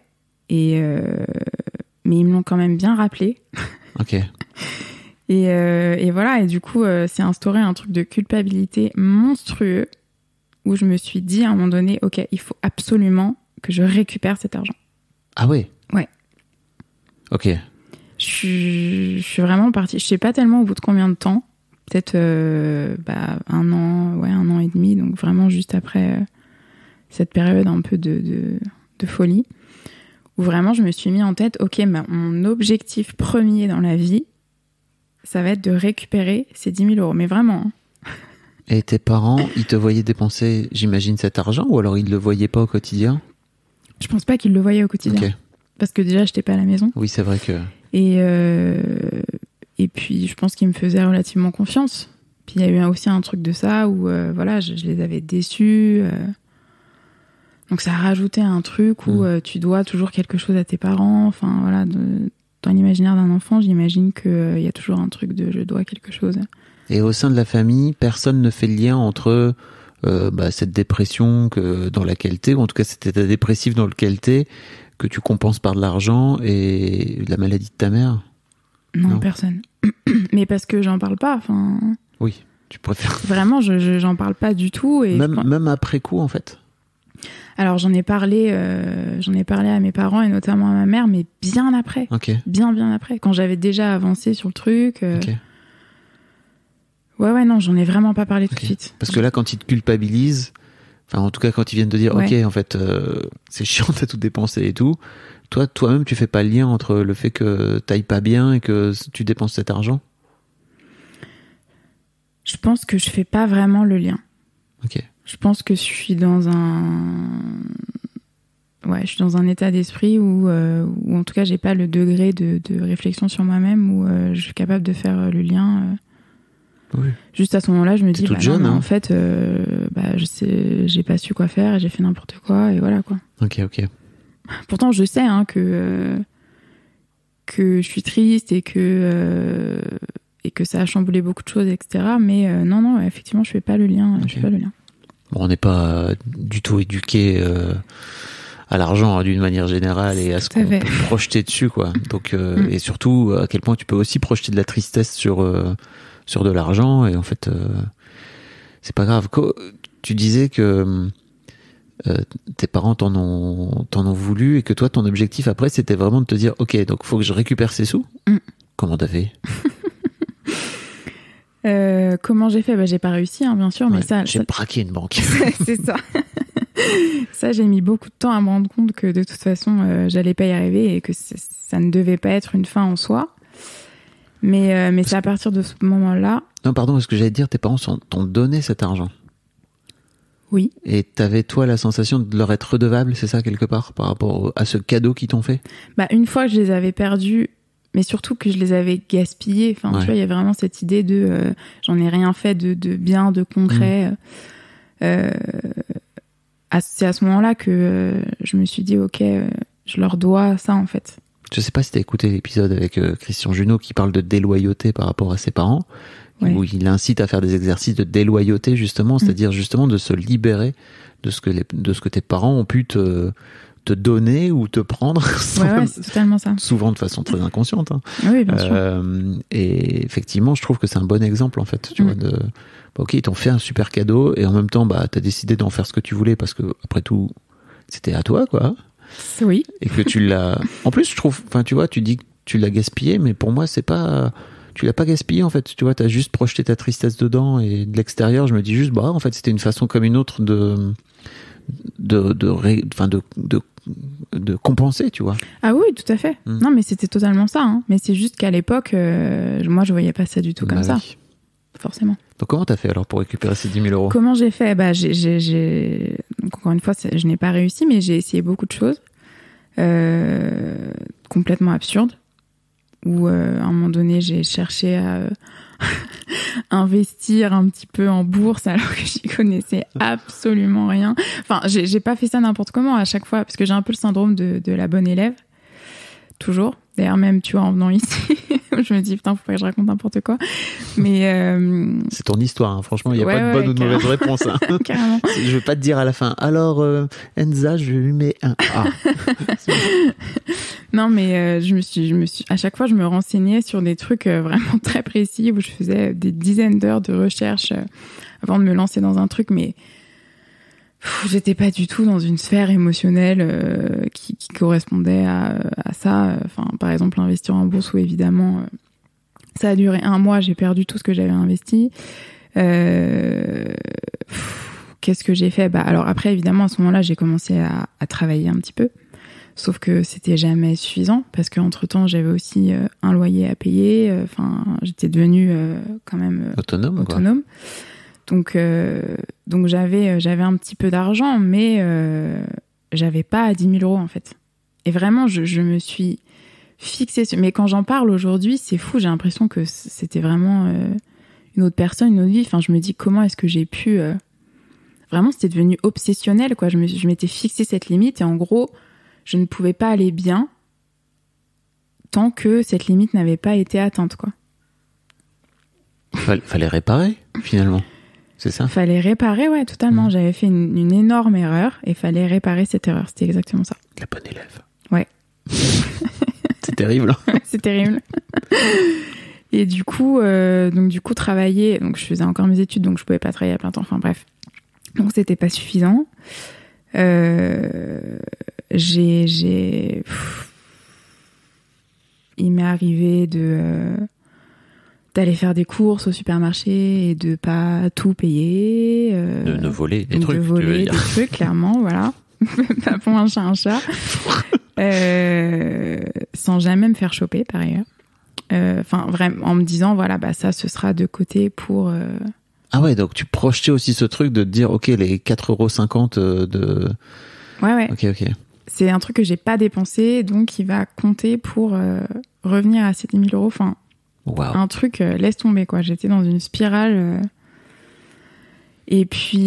Mais ils me l'ont quand même bien rappelé. Ok. Et voilà, et du coup, c'est instauré un truc de culpabilité monstrueux où je me suis dit à un moment donné, ok, il faut absolument que je récupère cet argent. Ah ouais? Ouais. Ok. Je suis vraiment partie, je sais pas tellement au bout de combien de temps, peut-être 1 an et demi, donc vraiment juste après cette période un peu de folie, où vraiment je me suis mis en tête, ok, mon objectif premier dans la vie, ça va être de récupérer ces 10 000 €. Mais vraiment. Et tes parents, ils te voyaient dépenser, j'imagine, cet argent, ou alors ils le voyaient pas au quotidien? Je pense pas qu'ils le voyaient au quotidien. Ok. Parce que déjà, j'étais pas à la maison. Oui, c'est vrai que... Et puis, je pense qu'ils me faisaient relativement confiance. Puis, il y a eu aussi un truc de ça où, voilà, je les avais déçus. Donc, ça a rajouté un truc où tu dois toujours quelque chose à tes parents. Enfin, voilà, dans l'imaginaire d'un enfant, j'imagine qu'il y a toujours un truc de je dois quelque chose. Et au sein de la famille, personne ne fait le lien entre cette dépression dans laquelle t'es, ou en tout cas cet état dépressif dans lequel t'es, que tu compenses par de l'argent, et la maladie de ta mère? Non, personne. Mais parce que j'en parle pas. Oui, tu préfères. Vraiment, j'en parle pas du tout. Et même après coup, en fait. Alors j'en ai parlé à mes parents et notamment à ma mère, mais bien après. Ok. Bien après, quand j'avais déjà avancé sur le truc. Ok. Ouais, non, j'en ai vraiment pas parlé tout de suite. Parce que là, quand ils te culpabilisent, enfin en tout cas quand ils viennent te dire, ouais. ok, en fait, c'est chiant, t'as tout dépensé et tout. Toi-même, tu fais pas le lien entre le fait que t'ailles pas bien et que tu dépenses cet argent? Je pense que je fais pas vraiment le lien. Ok. Je pense que je suis dans un état d'esprit où en tout cas j'ai pas le degré de réflexion sur moi-même où je suis capable de faire le lien. Oui. Juste à ce moment-là, je me dis, jeune, en fait, j'ai pas su quoi faire et j'ai fait n'importe quoi et voilà quoi. Ok. Pourtant, je sais que je suis triste et que ça a chamboulé beaucoup de choses, etc. Mais non, effectivement, je fais pas le lien. Okay. Je fais pas le lien. Bon, on n'est pas du tout éduqué à l'argent d'une manière générale et à ce qu'on peut projeter dessus, quoi. Donc, et surtout, à quel point tu peux aussi projeter de la tristesse sur de l'argent, et en fait, c'est pas grave. Tu disais que tes parents t'en ont voulu et que toi, ton objectif après, c'était vraiment de te dire, ok, donc faut que je récupère ces sous. Comment t'as fait? Comment j'ai fait? J'ai pas réussi, bien sûr, mais ça... J'ai braqué une banque. C'est ça. Ça, j'ai mis beaucoup de temps à me rendre compte que de toute façon, j'allais pas y arriver et que ça ne devait pas être une fin en soi. Mais c'est à partir de ce moment-là... Non, pardon, ce que j'allais te dire, tes parents t'ont donné cet argent. Oui. Et t'avais, toi, la sensation de leur être redevable, c'est ça, quelque part, par rapport à ce cadeau qu'ils t'ont fait? Une fois que je les avais perdus, mais surtout que je les avais gaspillés. Enfin, tu vois, il y a vraiment cette idée de j'en ai rien fait de bien, de concret. C'est à ce moment-là que je me suis dit, ok, je leur dois ça, en fait. je sais pas si t'as écouté l'épisode avec Christian Junot qui parle de déloyauté par rapport à ses parents, où il incite à faire des exercices de déloyauté justement, c'est-à-dire justement de se libérer de ce que tes parents ont pu te donner ou te prendre. Ouais, c'est totalement ça. Souvent de façon très inconsciente. Hein. Oui, bien sûr. Et effectivement, je trouve que c'est un bon exemple, en fait. Tu vois, ok, ils t'ont fait un super cadeau et en même temps, t'as décidé d'en faire ce que tu voulais parce que, après tout, c'était à toi, quoi. Oui. Et que tu l'as. En plus, je trouve, tu vois, tu dis que tu l'as gaspillé, mais pour moi, c'est pas. Tu l'as pas gaspillé, en fait. Tu vois, t'as juste projeté ta tristesse dedans et de l'extérieur, je me dis juste, en fait, c'était une façon comme une autre de compenser, tu vois. Ah oui, tout à fait. Non, mais c'était totalement ça. Hein. Mais c'est juste qu'à l'époque, moi, je voyais pas ça du tout comme ça. Oui. Forcément. Donc, comment t'as fait alors pour récupérer ces 10 000 euros ? Comment j'ai fait ? Donc, encore une fois, je n'ai pas réussi, mais j'ai essayé beaucoup de choses complètement absurdes. Où, à un moment donné, j'ai cherché à investir un petit peu en bourse alors que j'y connaissais absolument rien. Enfin, j'ai pas fait ça n'importe comment à chaque fois, parce que j'ai un peu le syndrome de la bonne élève. Toujours. D'ailleurs, même, tu vois, en venant ici, je me dis, putain, faut pas que je raconte n'importe quoi. Mais c'est ton histoire, hein. Franchement, il n'y a pas de bonne ou de mauvaise réponse. Hein. Carrément. Je vais pas te dire à la fin, alors, Enza, je lui mets un A. Non, mais je me suis, à chaque fois, je me renseignais sur des trucs vraiment très précis où je faisais des dizaines d'heures de recherche avant de me lancer dans un truc, mais j'étais pas du tout dans une sphère émotionnelle qui correspondait à ça. Enfin, par exemple, investir en bourse, où évidemment, ça a duré 1 mois, j'ai perdu tout ce que j'avais investi. Qu'est-ce que j'ai fait ? Alors après, évidemment, à ce moment-là, j'ai commencé à travailler un petit peu. Sauf que c'était jamais suffisant, parce qu'entre-temps, j'avais aussi un loyer à payer. Enfin, j'étais devenue quand même autonome. Quoi. Donc j'avais un petit peu d'argent, mais j'avais pas 10 000 euros, en fait. Et vraiment, je me suis fixée sur... Mais quand j'en parle aujourd'hui, c'est fou, j'ai l'impression que c'était vraiment une autre personne, une autre vie. Enfin, je me dis, comment est-ce que j'ai pu... Vraiment, c'était devenu obsessionnel, quoi. Je m'étais fixé cette limite, et en gros, je ne pouvais pas aller bien tant que cette limite n'avait pas été atteinte, quoi. Fallait réparer, finalement. C'est ça ? Fallait réparer, ouais, totalement. J'avais fait une énorme erreur et fallait réparer cette erreur. C'était exactement ça. La bonne élève. Ouais. C'est terrible. C'est terrible. Et du coup, travailler. Donc, je faisais encore mes études, donc je pouvais pas travailler à plein temps. Enfin, bref. Donc, c'était pas suffisant. Il m'est arrivé d'aller faire des courses au supermarché et de pas tout payer. De voler des trucs. De voler des trucs, clairement, voilà. Pas pour un chat, sans jamais me faire choper, par ailleurs. Enfin, vraiment, en me disant, voilà, ça, ce sera de côté pour... Ah ouais, donc tu projetais aussi ce truc de te dire, ok, les 4,50 € de... Ouais. Ok. C'est un truc que j'ai pas dépensé, donc il va compter pour revenir à ces 10 000 euros. Enfin, wow. Un truc, laisse tomber, quoi. J'étais dans une spirale. Et puis,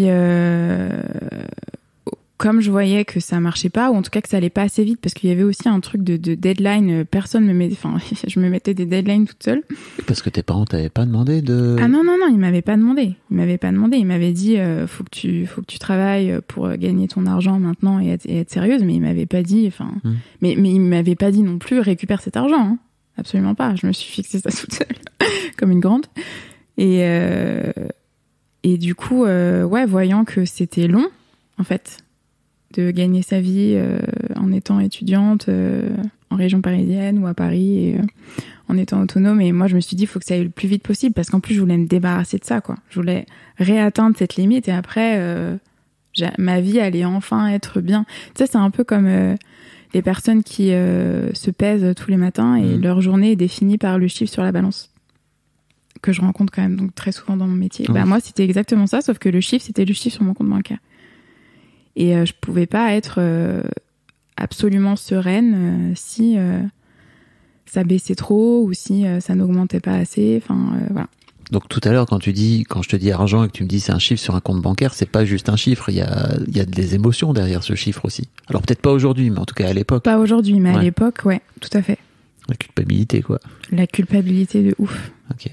comme je voyais que ça marchait pas, ou en tout cas que ça allait pas assez vite, parce qu'il y avait aussi un truc de deadline, je me mettais des deadlines toute seule. Parce que tes parents t'avaient pas demandé de... Ah non, ils m'avaient pas demandé. Ils m'avaient dit, faut que tu travailles pour gagner ton argent maintenant et être sérieuse, mais ils m'avaient pas dit, mais ils m'avaient pas dit non plus, récupère cet argent, hein. Absolument pas. Je me suis fixée ça toute seule, comme une grande. Et du coup, voyant que c'était long, en fait, de gagner sa vie en étant étudiante en région parisienne ou à Paris et en étant autonome. Et moi, je me suis dit, il faut que ça aille le plus vite possible, parce qu'en plus, je voulais me débarrasser de ça, quoi. Je voulais réatteindre cette limite, et après, ma vie allait enfin être bien. Tu sais, c'est un peu comme les personnes qui se pèsent tous les matins et leur journée est définie par le chiffre sur la balance, que je rencontre quand même donc très souvent dans mon métier. Oui. Moi, c'était exactement ça, sauf que le chiffre, c'était le chiffre sur mon compte bancaire. Et je pouvais pas être absolument sereine si ça baissait trop ou si ça n'augmentait pas assez. Enfin, voilà. Donc tout à l'heure, quand je te dis argent et que tu me dis c'est un chiffre sur un compte bancaire, c'est pas juste un chiffre, il y a des émotions derrière ce chiffre aussi. Alors peut-être pas aujourd'hui, mais en tout cas à l'époque. Pas aujourd'hui, mais à l'époque, ouais, tout à fait. La culpabilité, quoi. La culpabilité de ouf. Ok.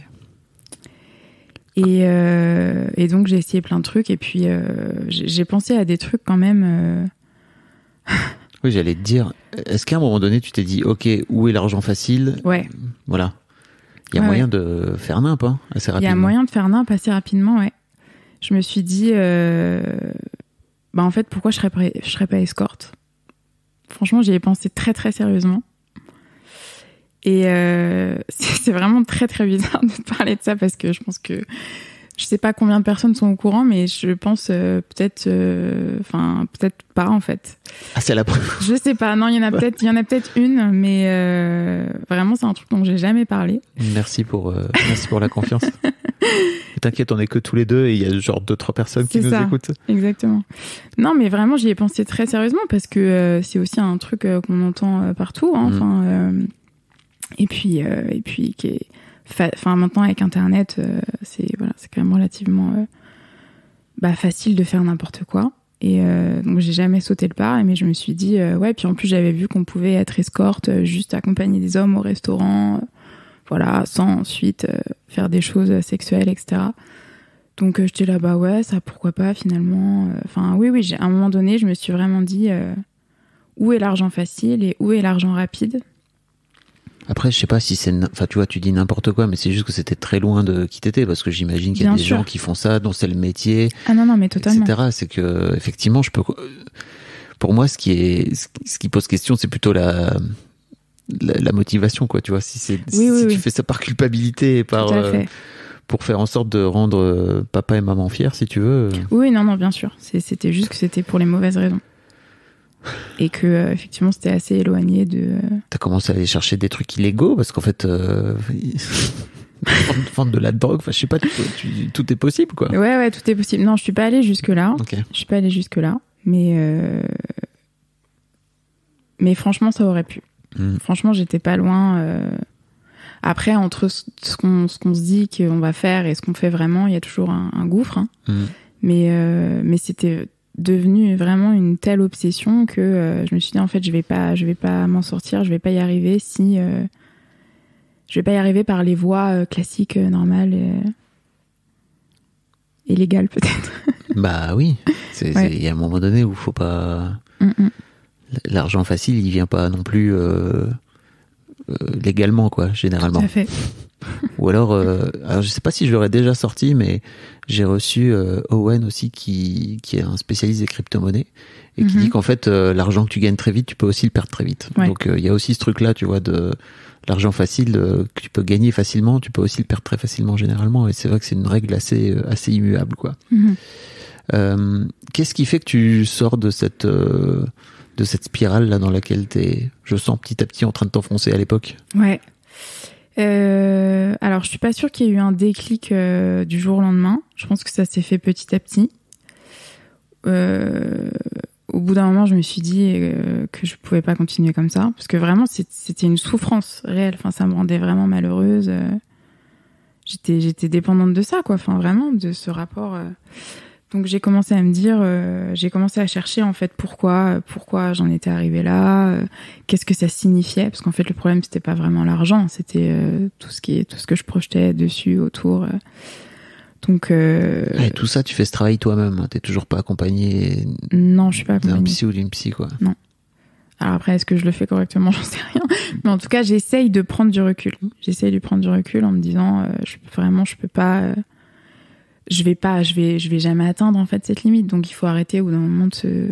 Et donc j'ai essayé plein de trucs, et puis j'ai pensé à des trucs quand même... Oui, j'allais te dire, est-ce qu'à un moment donné, tu t'es dit, ok, où est l'argent facile ? Ouais. Voilà. Il y a moyen de faire nimp, hein, assez rapidement. Il y a moyen de faire nimp assez rapidement, ouais. Je me suis dit, en fait, pourquoi je serais pas escorte ? Franchement, j'y ai pensé très très sérieusement. Et c'est vraiment très très bizarre de parler de ça, parce que je pense que je sais pas combien de personnes sont au courant, mais je pense peut-être pas en fait. Ah, c'est la preuve. Je sais pas, non, il y en a peut-être une, mais vraiment c'est un truc dont j'ai jamais parlé. Merci pour la confiance. T'inquiète, on est que tous les deux et il y a genre 2-3 personnes qui nous écoutent. Exactement. Non, mais vraiment j'y ai pensé très sérieusement, parce que c'est aussi un truc qu'on entend partout, hein, et puis qui est maintenant avec Internet, c'est quand même relativement facile de faire n'importe quoi. Et donc j'ai jamais sauté le pas, mais je me suis dit puis en plus j'avais vu qu'on pouvait être escorte, juste accompagner des hommes au restaurant, sans ensuite faire des choses sexuelles, etc. Donc j'étais là, ça pourquoi pas finalement. Oui, à un moment donné je me suis vraiment dit où est l'argent facile et où est l'argent rapide. Après, je sais pas si c'est... Enfin, tu vois, tu dis n'importe quoi, mais c'est juste que c'était très loin de qui t'étais, parce que j'imagine qu'il y a des gens qui font ça, dont c'est le métier. Ah non, mais totalement. Etc. C'est que, effectivement, pour moi, ce qui pose question, c'est plutôt la motivation, quoi, tu vois. Si tu fais ça par culpabilité et pour faire en sorte de rendre papa et maman fiers, si tu veux. Oui, non, bien sûr. C'était juste que c'était pour les mauvaises raisons. Et que effectivement c'était assez éloigné de... T'as commencé à aller chercher des trucs illégaux, parce qu'en fait vendre de la drogue, je sais pas, tout est possible, quoi. Ouais, tout est possible. Non, je suis pas allée jusque là. Okay. Je suis pas allée jusque là, mais franchement ça aurait pu. Franchement j'étais pas loin. Après, entre ce qu'on se dit qu'on va faire et ce qu'on fait vraiment, il y a toujours un gouffre, hein. Mais c'était devenu vraiment une telle obsession que je me suis dit en fait je vais pas m'en sortir, je vais pas y arriver si je vais pas y arriver par les voies classiques, normales et légales peut-être. Bah oui, il y a un moment donné où faut pas l'argent facile, il vient pas non plus légalement, quoi, généralement. Tout à fait. Ou alors je sais pas si je l'aurais déjà sorti, mais j'ai reçu Owen aussi, qui est un spécialiste des crypto-monnaies, et qui dit qu'en fait l'argent que tu gagnes très vite, tu peux aussi le perdre très vite. Ouais. Donc il y a aussi ce truc-là, tu vois, de l'argent facile que tu peux gagner facilement, tu peux aussi le perdre très facilement généralement, et c'est vrai que c'est une règle assez immuable, quoi. Qu'est-ce qui fait que tu sors de cette spirale là dans laquelle t'es, je sens, petit à petit en train de t'enfoncer à l'époque? Ouais. Alors je suis pas sûre qu'il y ait eu un déclic du jour au lendemain. Je pense que ça s'est fait petit à petit. Au bout d'un moment, je me suis dit que je pouvais pas continuer comme ça, parce que vraiment c'était une souffrance réelle. Enfin, ça me rendait vraiment malheureuse. J'étais dépendante de ça, quoi. Enfin, vraiment de ce rapport. Donc j'ai commencé à me dire, j'ai commencé à chercher en fait pourquoi j'en étais arrivée là, qu'est-ce que ça signifiait, parce qu'en fait le problème c'était pas vraiment l'argent, c'était tout ce que je projetais dessus, autour. Donc et tout ça, tu fais ce travail toi-même, hein, t'es toujours pas accompagnée? Non, je suis pas accompagnée. D'un psy ou d'une psy, quoi. Non. Alors après, est-ce que je le fais correctement, j'en sais rien. Mais en tout cas, j'essaye de prendre du recul. J'essaye de prendre du recul en me disant, je peux pas. Je vais jamais atteindre en fait cette limite, donc il faut arrêter au bout d'un moment de se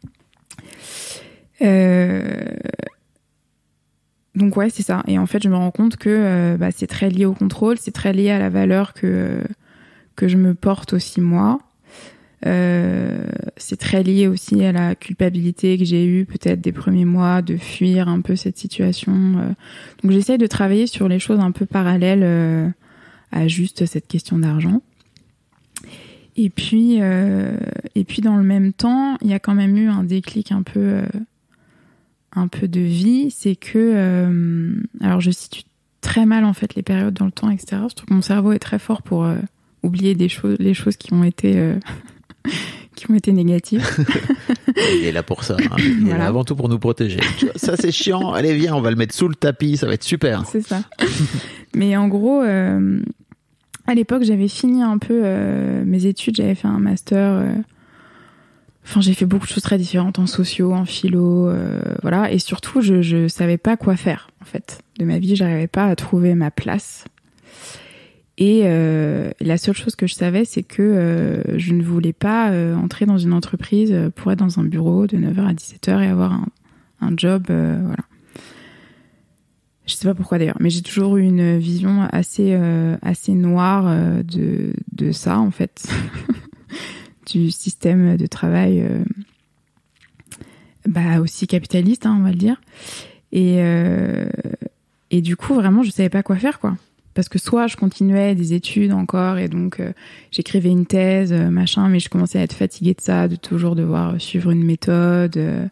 donc ouais, c'est ça. Et en fait je me rends compte que c'est très lié au contrôle, c'est très lié à la valeur que je me porte aussi moi, c'est très lié aussi à la culpabilité que j'ai eue peut-être des premiers mois de fuir un peu cette situation, donc j'essaye de travailler sur les choses un peu parallèles à juste cette question d'argent. Et puis dans le même temps, il y a quand même eu un déclic un peu de vie, c'est que alors je situe très très mal en fait les périodes dans le temps, etc. Je trouve que mon cerveau est très fort pour oublier les choses qui ont été négatives. Il est là pour ça. Hein. Il est là avant tout pour nous protéger. Ça, c'est chiant. Allez, viens, on va le mettre sous le tapis. Ça va être super. C'est ça. Mais en gros, à l'époque, j'avais fini un peu mes études. J'avais fait un master. Enfin, j'ai fait beaucoup de choses très différentes en sociaux, en philo, voilà. Et surtout, je savais pas quoi faire, en fait, de ma vie. J'arrivais pas à trouver ma place. Et la seule chose que je savais, c'est que je ne voulais pas entrer dans une entreprise pour être dans un bureau de 9h à 17h et avoir un job, voilà. Je sais pas pourquoi d'ailleurs, mais j'ai toujours eu une vision assez noire de ça, en fait, du système de travail aussi capitaliste, hein, on va le dire. Et du coup, vraiment, je savais pas quoi faire, quoi. Parce que soit je continuais des études encore et donc j'écrivais une thèse, machin, mais je commençais à être fatiguée de ça, de toujours devoir suivre une méthode.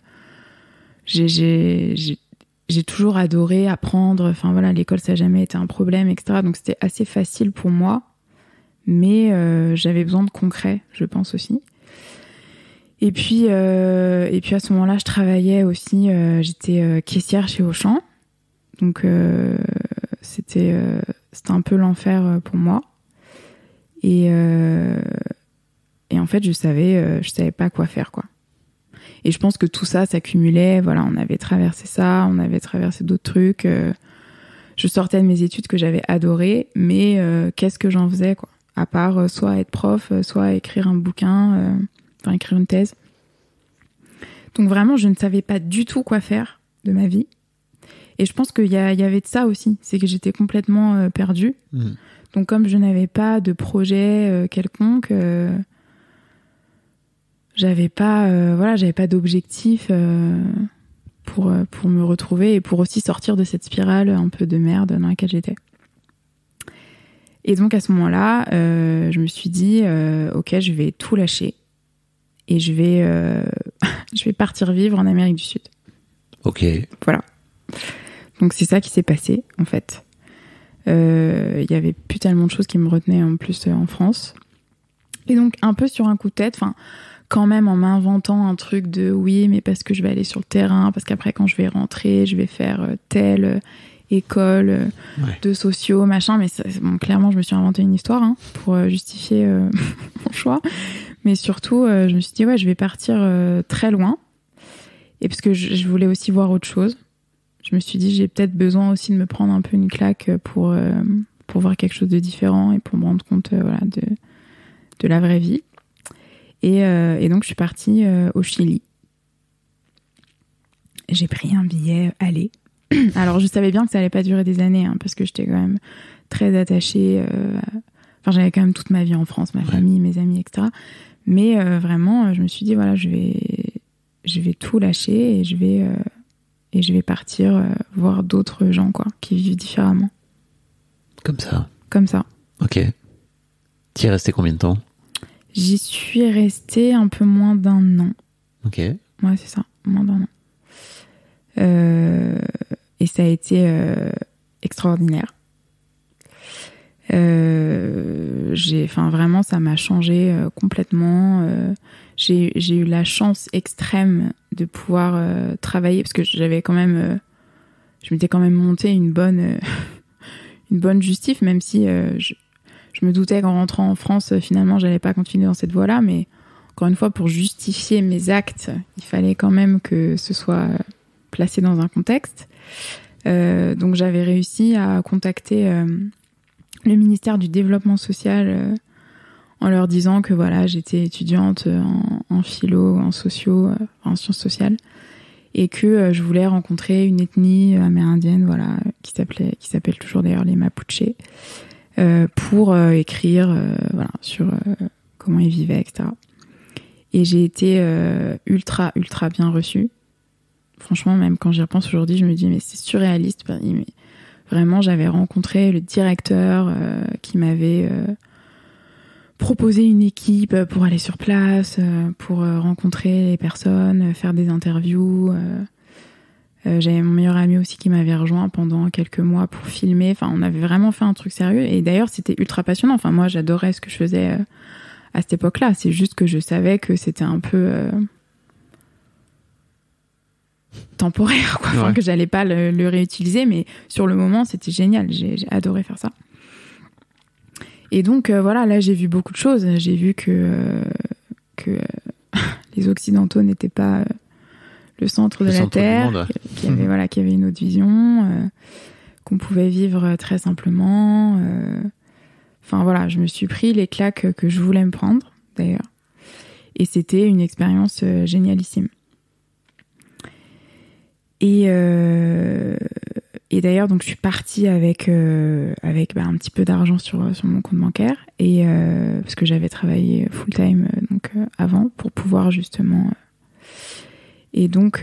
J'ai toujours adoré apprendre. Enfin voilà, l'école ça n'a jamais été un problème, etc. Donc c'était assez facile pour moi, mais j'avais besoin de concret, je pense aussi. Et puis à ce moment-là, je travaillais aussi. J'étais caissière chez Auchan, donc c'était un peu l'enfer pour moi. Et en fait, je savais pas quoi faire, quoi. Et je pense que tout ça s'accumulait. Voilà, on avait traversé ça, on avait traversé d'autres trucs. Je sortais de mes études que j'avais adorées, mais qu'est-ce que j'en faisais, quoi? À part soit être prof, soit écrire un bouquin, écrire une thèse. Donc vraiment, je ne savais pas du tout quoi faire de ma vie. Et je pense qu'il y avait de ça aussi, c'est que j'étais complètement perdue. Mmh. Donc comme je n'avais pas de projet quelconque, j'avais pas d'objectif pour me retrouver et pour aussi sortir de cette spirale un peu de merde dans laquelle j'étais. Et donc à ce moment-là, je me suis dit, ok, je vais tout lâcher et je vais partir vivre en Amérique du Sud. Ok. Voilà. Donc c'est ça qui s'est passé en fait. Il y avait plus tellement de choses qui me retenaient en plus en France. Et donc un peu sur un coup de tête, quand même en m'inventant un truc de oui, mais parce que je vais aller sur le terrain, parce qu'après quand je vais rentrer, je vais faire telle école de sociaux, machin. Mais clairement, je me suis inventé une histoire pour justifier mon choix. Mais surtout, je me suis dit je vais partir très loin. Et parce que je voulais aussi voir autre chose. Je me suis dit, j'ai peut-être besoin aussi de me prendre un peu une claque pour voir quelque chose de différent et pour me rendre compte de la vraie vie. Et donc, je suis partie au Chili. J'ai pris un billet aller. Alors, je savais bien que ça allait pas durer des années, parce que j'étais quand même très attachée. J'avais quand même toute ma vie en France, ma famille, mes amis, etc. Mais vraiment, je me suis dit, voilà, je vais tout lâcher et je vais partir voir d'autres gens, quoi, qui vivent différemment. Comme ça. Comme ça. Ok. Tu y es resté combien de temps? J'y suis restée un peu moins d'1 an. Ok. Ouais, c'est ça, moins d'1 an. Et ça a été extraordinaire. Vraiment, ça m'a changé complètement. J'ai eu la chance extrême de pouvoir travailler parce que j'avais quand même, je m'étais quand même monté une bonne justif, même si je me doutais qu'en rentrant en France, finalement, j'allais pas continuer dans cette voie-là. Mais encore une fois, pour justifier mes actes, il fallait quand même que ce soit placé dans un contexte. Donc j'avais réussi à contacter le ministère du Développement social en leur disant que voilà, j'étais étudiante en philo, en sociaux, en sciences sociales, et que je voulais rencontrer une ethnie amérindienne, voilà, qui s'appelle toujours d'ailleurs les Mapuche, pour écrire sur comment ils vivaient, etc. Et j'ai été ultra bien reçue. Franchement, même quand j'y repense aujourd'hui, je me dis mais c'est surréaliste. Mais vraiment, j'avais rencontré le directeur qui m'avait proposé une équipe pour aller sur place, pour rencontrer les personnes, faire des interviews. J'avais mon meilleur ami aussi qui m'avait rejoint pendant quelques mois pour filmer. Enfin, on avait vraiment fait un truc sérieux. Et d'ailleurs, c'était ultra passionnant. Enfin, moi, j'adorais ce que je faisais à cette époque-là. C'est juste que je savais que c'était un peu temporaire, quoi. Enfin, que j'allais pas le réutiliser. Mais sur le moment, c'était génial. J'ai adoré faire ça. Et donc, voilà, là, j'ai vu beaucoup de choses. J'ai vu que les Occidentaux n'étaient pas... le centre de la Terre, qu'il y avait une autre vision, qu'on pouvait vivre très simplement. Enfin voilà, je me suis pris les claques que je voulais me prendre, d'ailleurs. Et c'était une expérience génialissime. Et d'ailleurs, donc je suis partie avec un petit peu d'argent sur mon compte bancaire, et parce que j'avais travaillé full time avant pour pouvoir justement... Et donc,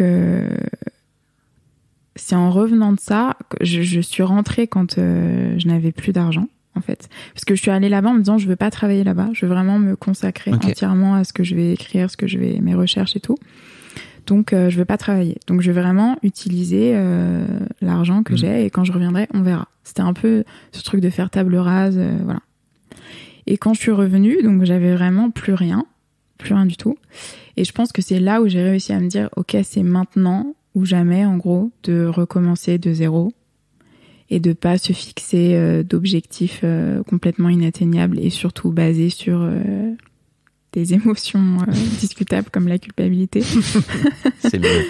c'est en revenant de ça que je suis rentrée quand je n'avais plus d'argent, en fait. Parce que je suis allée là-bas en me disant, je veux pas travailler là-bas. Je veux vraiment me consacrer entièrement à ce que je vais écrire, mes recherches et tout. Donc, je veux pas travailler. Donc, je vais vraiment utiliser l'argent que j'ai, et quand je reviendrai, on verra. C'était un peu ce truc de faire table rase, voilà. Et quand je suis revenue, donc j'avais vraiment plus rien du tout. Et je pense que c'est là où j'ai réussi à me dire, ok, c'est maintenant ou jamais, en gros, de recommencer de zéro et de pas se fixer d'objectifs complètement inatteignables et surtout basés sur des émotions discutables comme la culpabilité. C'est mieux.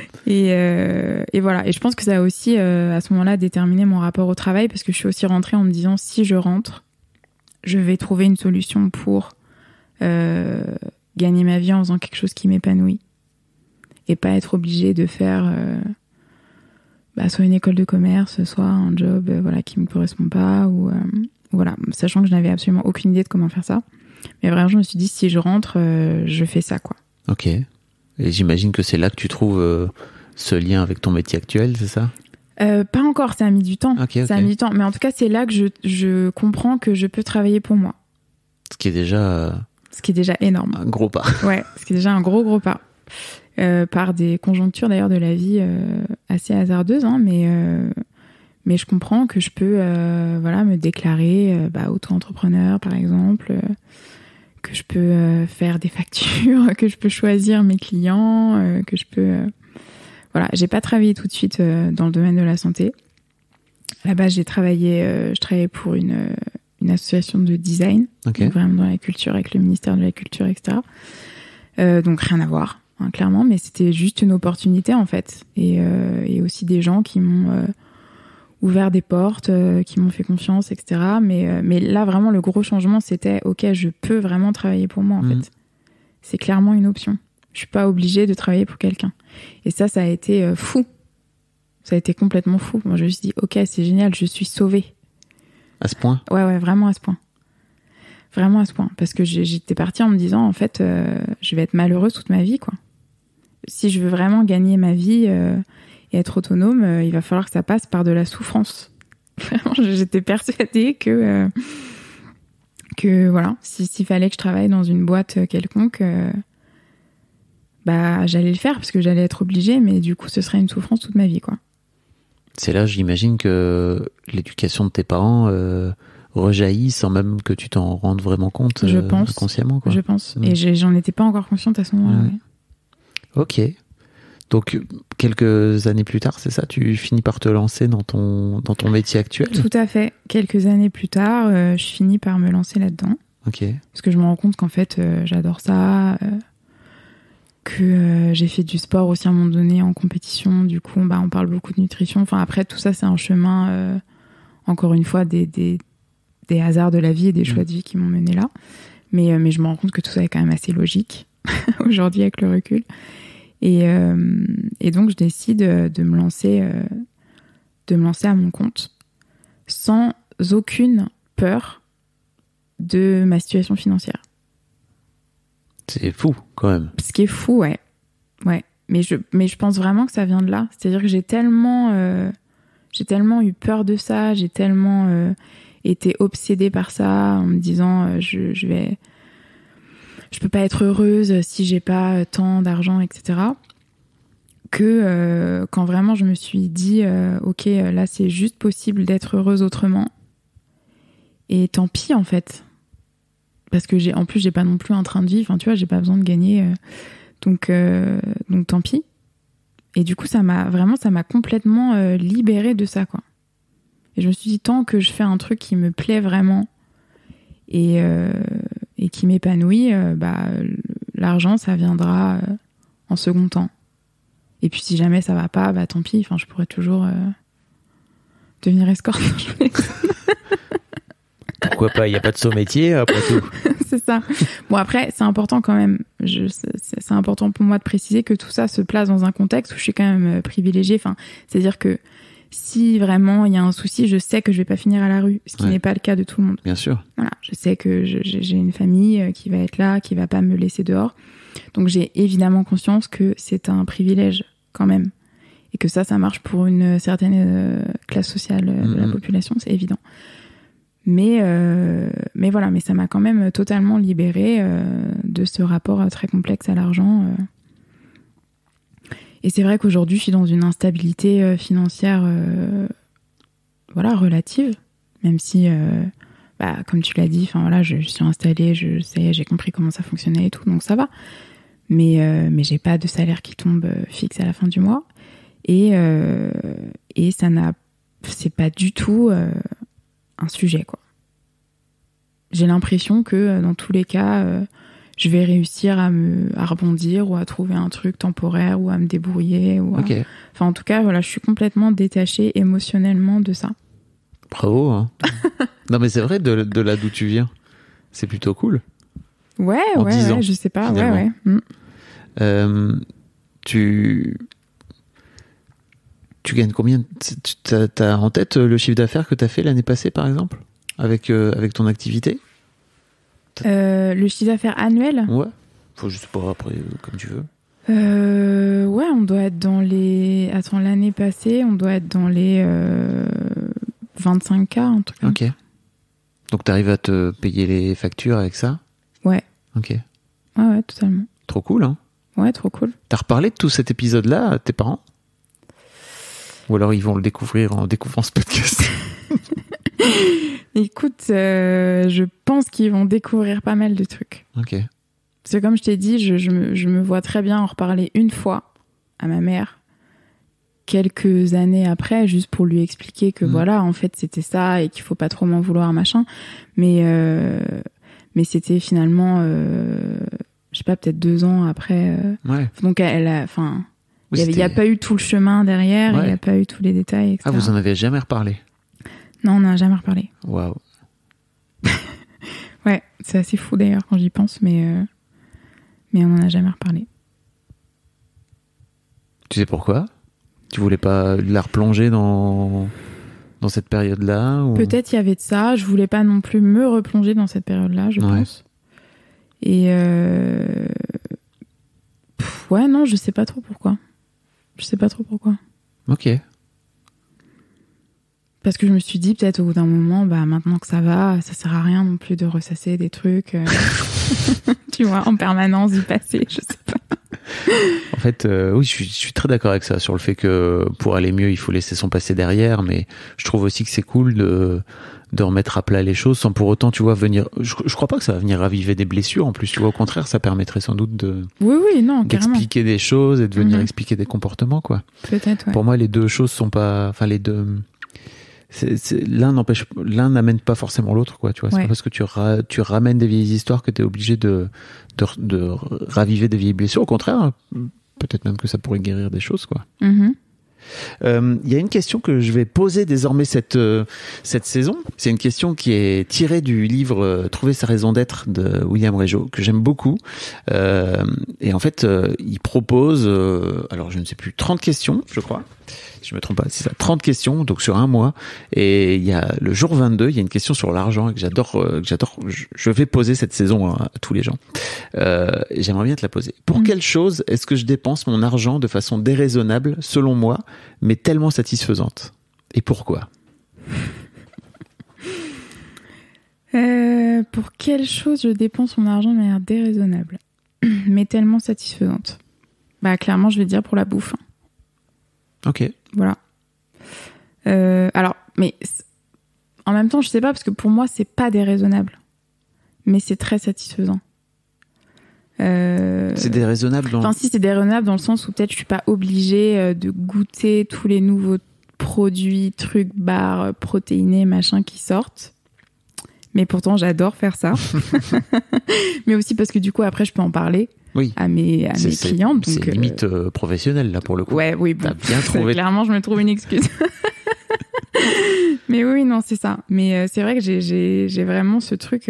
Et voilà. Et je pense que ça a aussi, à ce moment-là, déterminé mon rapport au travail, parce que je suis aussi rentrée en me disant, si je rentre, je vais trouver une solution pour gagner ma vie en faisant quelque chose qui m'épanouit et pas être obligée de faire soit une école de commerce, soit un job qui me correspond pas, ou voilà, sachant que je n'avais absolument aucune idée de comment faire ça. Mais vraiment, je me suis dit, si je rentre, je fais ça, quoi. Ok. Et j'imagine que c'est là que tu trouves ce lien avec ton métier actuel, c'est ça ? Pas encore, ça a mis du temps. Okay. Ça a mis du temps, mais en tout cas, c'est là que je comprends que je peux travailler pour moi. Ce qui est déjà énorme. Un gros pas. Ouais, ce qui est déjà un gros pas. Par des conjonctures d'ailleurs de la vie assez hasardeuses, hein, mais je comprends que je peux me déclarer auto-entrepreneur, par exemple, que je peux faire des factures, que je peux choisir mes clients, que je peux... Voilà, j'ai pas travaillé tout de suite dans le domaine de la santé. Là-bas, je travaillais pour une association de design, donc vraiment dans la culture, avec le ministère de la Culture, etc. Donc rien à voir, hein, clairement, mais c'était juste une opportunité, en fait. Et aussi des gens qui m'ont ouvert des portes, qui m'ont fait confiance, etc. Mais là, vraiment, le gros changement, c'était, ok, je peux vraiment travailler pour moi, en fait. C'est clairement une option. Je suis pas obligée de travailler pour quelqu'un. Et ça a été fou. Ça a été complètement fou. Moi, je me suis dit, ok, c'est génial, je suis sauvée. À ce point ? Ouais, vraiment à ce point. Vraiment à ce point. Parce que j'étais partie en me disant, en fait, je vais être malheureuse toute ma vie, quoi. Si je veux vraiment gagner ma vie et être autonome, il va falloir que ça passe par de la souffrance. Vraiment, j'étais persuadée que voilà, s'il fallait que je travaille dans une boîte quelconque, j'allais le faire parce que j'allais être obligée, mais du coup, ce serait une souffrance toute ma vie, quoi. C'est là, j'imagine, que l'éducation de tes parents rejaillit sans même que tu t'en rendes vraiment compte, je pense, consciemment, quoi. Je pense. Et j'en étais pas encore consciente à ce moment-là. Ouais. Ok. Donc, quelques années plus tard, c'est ça, tu finis par te lancer dans ton métier actuel ? Tout à fait. Quelques années plus tard, je finis par me lancer là-dedans. Ok. Parce que je me rends compte qu'en fait, j'adore ça, que j'ai fait du sport aussi à un moment donné en compétition. Du coup, on parle beaucoup de nutrition. Enfin, après, tout ça, c'est un chemin, encore une fois, des hasards de la vie et des choix de vie qui m'ont mené là. Mais je me rends compte que tout ça est quand même assez logique aujourd'hui avec le recul. Et donc, je décide de me lancer à mon compte sans aucune peur de ma situation financière. C'est fou, quand même. Ce qui est fou, ouais. Mais je pense vraiment que ça vient de là. C'est-à-dire que j'ai tellement eu peur de ça, j'ai tellement été obsédée par ça, en me disant je peux pas être heureuse si j'ai pas tant d'argent, etc. que quand vraiment je me suis dit ok, là c'est juste possible d'être heureuse autrement, et tant pis en fait, parce que en plus j'ai pas non plus un train de vie, enfin tu vois, j'ai pas besoin de gagner, donc tant pis. Et du coup ça m'a complètement libérée de ça, quoi. Et je me suis dit, tant que je fais un truc qui me plaît vraiment et qui m'épanouit, l'argent ça viendra en second temps. Et puis si jamais ça va pas, tant pis, enfin je pourrais toujours devenir escorte. Pourquoi pas, il n'y a pas de saut-métier après tout. C'est ça. Bon, après, c'est important quand même. C'est important pour moi de préciser que tout ça se place dans un contexte où je suis quand même privilégiée. Enfin, c'est-à-dire que si vraiment il y a un souci, je sais que je vais pas finir à la rue, ce qui n'est pas le cas de tout le monde. Bien sûr. Voilà, je sais que j'ai une famille qui va être là, qui va pas me laisser dehors. Donc j'ai évidemment conscience que c'est un privilège quand même. Et que ça marche pour une certaine classe sociale de la population, c'est évident. Mais voilà, mais ça m'a quand même totalement libérée de ce rapport très complexe à l'argent. Et c'est vrai qu'aujourd'hui, je suis dans une instabilité financière relative, même si, comme tu l'as dit, je suis installée, je sais, j'ai compris comment ça fonctionnait et tout, donc ça va. Mais j'ai pas de salaire qui tombe fixe à la fin du mois. Et c'est pas du tout un sujet, quoi. J'ai l'impression que dans tous les cas, je vais réussir à rebondir ou à trouver un truc temporaire ou à me débrouiller. Okay. Enfin, en tout cas, voilà, je suis complètement détachée émotionnellement de ça. Bravo, hein. Non, mais c'est vrai, de là d'où tu viens. C'est plutôt cool. Ouais, je sais pas. Finalement. Ouais. Tu gagnes combien? T'as en tête le chiffre d'affaires que t'as fait l'année passée, par exemple, avec ton activité? Le chiffre d'affaires annuel? Ouais. Faut je sais pas, après, comme tu veux. Ouais, on doit être dans les... Attends, l'année passée, on doit être dans les 25K, un truc comme ça. Ok. Donc t'arrives à te payer les factures avec ça? Ouais. Ok. Ouais, totalement. Trop cool, hein? Ouais, trop cool. T'as reparlé de tout cet épisode-là à tes parents? Ou alors ils vont le découvrir en découvrant ce podcast? Écoute, je pense qu'ils vont découvrir pas mal de trucs. Ok. Parce que comme je t'ai dit, je me vois très bien en reparler une fois à ma mère, quelques années après, juste pour lui expliquer que voilà, en fait, c'était ça et qu'il faut pas trop m'en vouloir, machin. Mais c'était finalement, je sais pas, peut-être 2 ans après. Ouais. Donc elle a, enfin, il y a pas eu tout le chemin derrière, il y a pas eu tous les détails, etc. Ah, vous en avez jamais reparlé? Non, on n'a jamais reparlé. Waouh. Ouais, c'est assez fou d'ailleurs quand j'y pense, mais on n'en a jamais reparlé. Tu sais pourquoi? Tu voulais pas la replonger dans cette période-là ou... Peut-être il y avait de ça. Je voulais pas non plus me replonger dans cette période-là, je pense. Et ouais, non, je sais pas trop pourquoi. Ok. Parce que je me suis dit, peut-être au bout d'un moment, maintenant que ça va, ça sert à rien non plus de ressasser des trucs, tu vois, en permanence du passé, je sais pas. En fait, oui, je suis très d'accord avec ça, sur le fait que pour aller mieux, il faut laisser son passé derrière, mais je trouve aussi que c'est cool de remettre à plat les choses sans pour autant, tu vois, venir... Je crois pas que ça va venir raviver des blessures, en plus, tu vois, au contraire, ça permettrait sans doute d'expliquer des choses et de venir expliquer des comportements, quoi. Peut-être, ouais. Pour moi, les deux choses sont pas... Enfin, les deux... l'un n'amène pas forcément l'autre, quoi, tu vois. C'est pas parce que tu ramènes des vieilles histoires que t'es obligé de raviver des vieilles blessures. Au contraire, peut-être même que ça pourrait guérir des choses, quoi. Il y a une question que je vais poser désormais cette saison. C'est une question qui est tirée du livre Trouver sa raison d'être de William Régeau, que j'aime beaucoup. Et en fait, il propose, alors je ne sais plus, 30 questions, je crois. Si je me trompe pas, c'est ça, 30 questions, donc sur un mois. Et il y a le jour 22, il y a une question sur l'argent que j'adore. Je vais poser cette saison à tous les gens. Et j'aimerais bien te la poser. Pour quelle chose est-ce que je dépense mon argent de façon déraisonnable, selon moi, mais tellement satisfaisante? Et pourquoi? Pour quelle chose je dépense mon argent de manière déraisonnable, mais tellement satisfaisante? Clairement, je vais dire pour la bouffe. Ok. Voilà. Alors, mais en même temps, je sais pas, parce que pour moi, c'est pas déraisonnable. Mais c'est très satisfaisant. C'est déraisonnable dans... Enfin, si, c'est déraisonnable dans le sens où peut-être je suis pas obligée de goûter tous les nouveaux produits, trucs, barres, protéinés, machin qui sortent. Mais pourtant, j'adore faire ça. Mais aussi parce que du coup, après, je peux en parler à mes clients. Donc, c'est limite professionnel, là, pour le coup. Ouais, oui, bon. T'as bien trouvé. Clairement, je me trouve une excuse. Mais oui, non, c'est ça. Mais c'est vrai que j'ai vraiment ce truc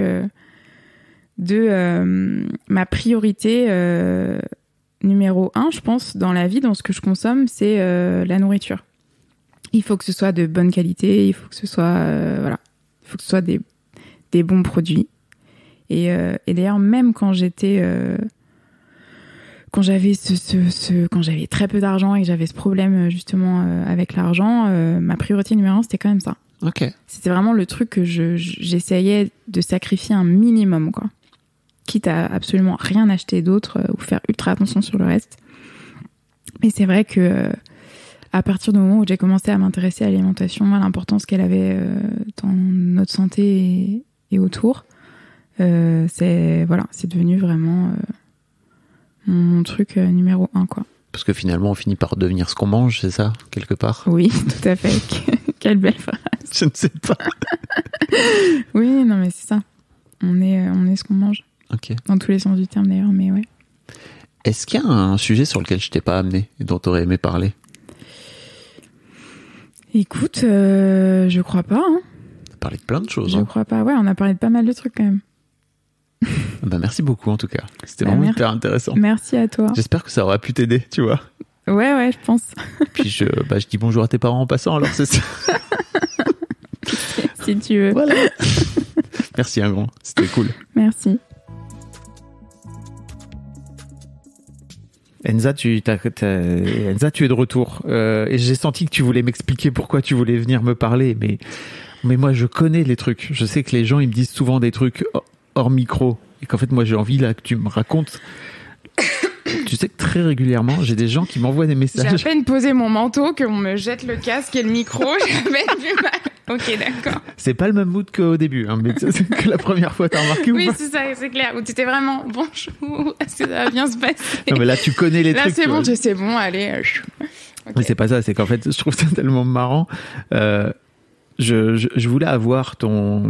de ma priorité numéro 1, je pense, dans la vie, dans ce que je consomme, c'est la nourriture. Il faut que ce soit de bonne qualité, il faut que ce soit voilà, il faut que ce soit des bons produits. Et d'ailleurs, même quand j'étais quand j'avais quand j'avais très peu d'argent et que j'avais ce problème justement avec l'argent, ma priorité numéro 1, c'était quand même ça. Ok. C'était vraiment le truc que j'essayais de sacrifier un minimum, quoi. Quitte à absolument rien acheter d'autre ou faire ultra attention sur le reste. Mais c'est vrai que à partir du moment où j'ai commencé à m'intéresser à l'alimentation, à l'importance qu'elle avait dans notre santé et autour, c'est devenu vraiment mon truc numéro 1, quoi. Parce que finalement, on finit par devenir ce qu'on mange, c'est ça, quelque part? Oui, tout à fait. Quelle belle phrase. Je ne sais pas. Oui, non, mais c'est ça. On est ce qu'on mange. Ok. Dans tous les sens du terme, d'ailleurs, mais ouais. Est-ce qu'il y a un sujet sur lequel je t'ai pas amené et dont tu aurais aimé parler? Écoute, je crois pas. Hein. On a parlé de plein de choses. Je crois pas. Ouais, on a parlé de pas mal de trucs quand même. Bah, merci beaucoup en tout cas. C'était vraiment hyper intéressant. Merci à toi. J'espère que ça aura pu t'aider, tu vois. Ouais, je pense. Puis je dis bonjour à tes parents en passant, alors c'est ça. Si tu veux. Voilà. Merci un grand, c'était cool. Merci. Enza, tu es de retour. Et j'ai senti que tu voulais m'expliquer pourquoi tu voulais venir me parler. Mais moi, je connais les trucs. Je sais que les gens, ils me disent souvent des trucs hors micro. Et qu'en fait, moi, j'ai envie là que tu me racontes. Tu sais que très régulièrement, j'ai des gens qui m'envoient des messages. J'ai à peine posé mon manteau qu'on me jette le casque et le micro. J'avais du mal. Ok, d'accord. C'est pas le même mood qu'au début, hein, mais c'est que la première fois, t'as remarqué ou pas? Oui, c'est ça, c'est clair. Où t'étais vraiment bonjour, est-ce que ça va bien se passer? Non, mais là, tu connais les trucs. Là, c'est bon, c'est bon, allez. Okay. Mais c'est pas ça, c'est qu'en fait, je trouve ça tellement marrant. Je voulais avoir ton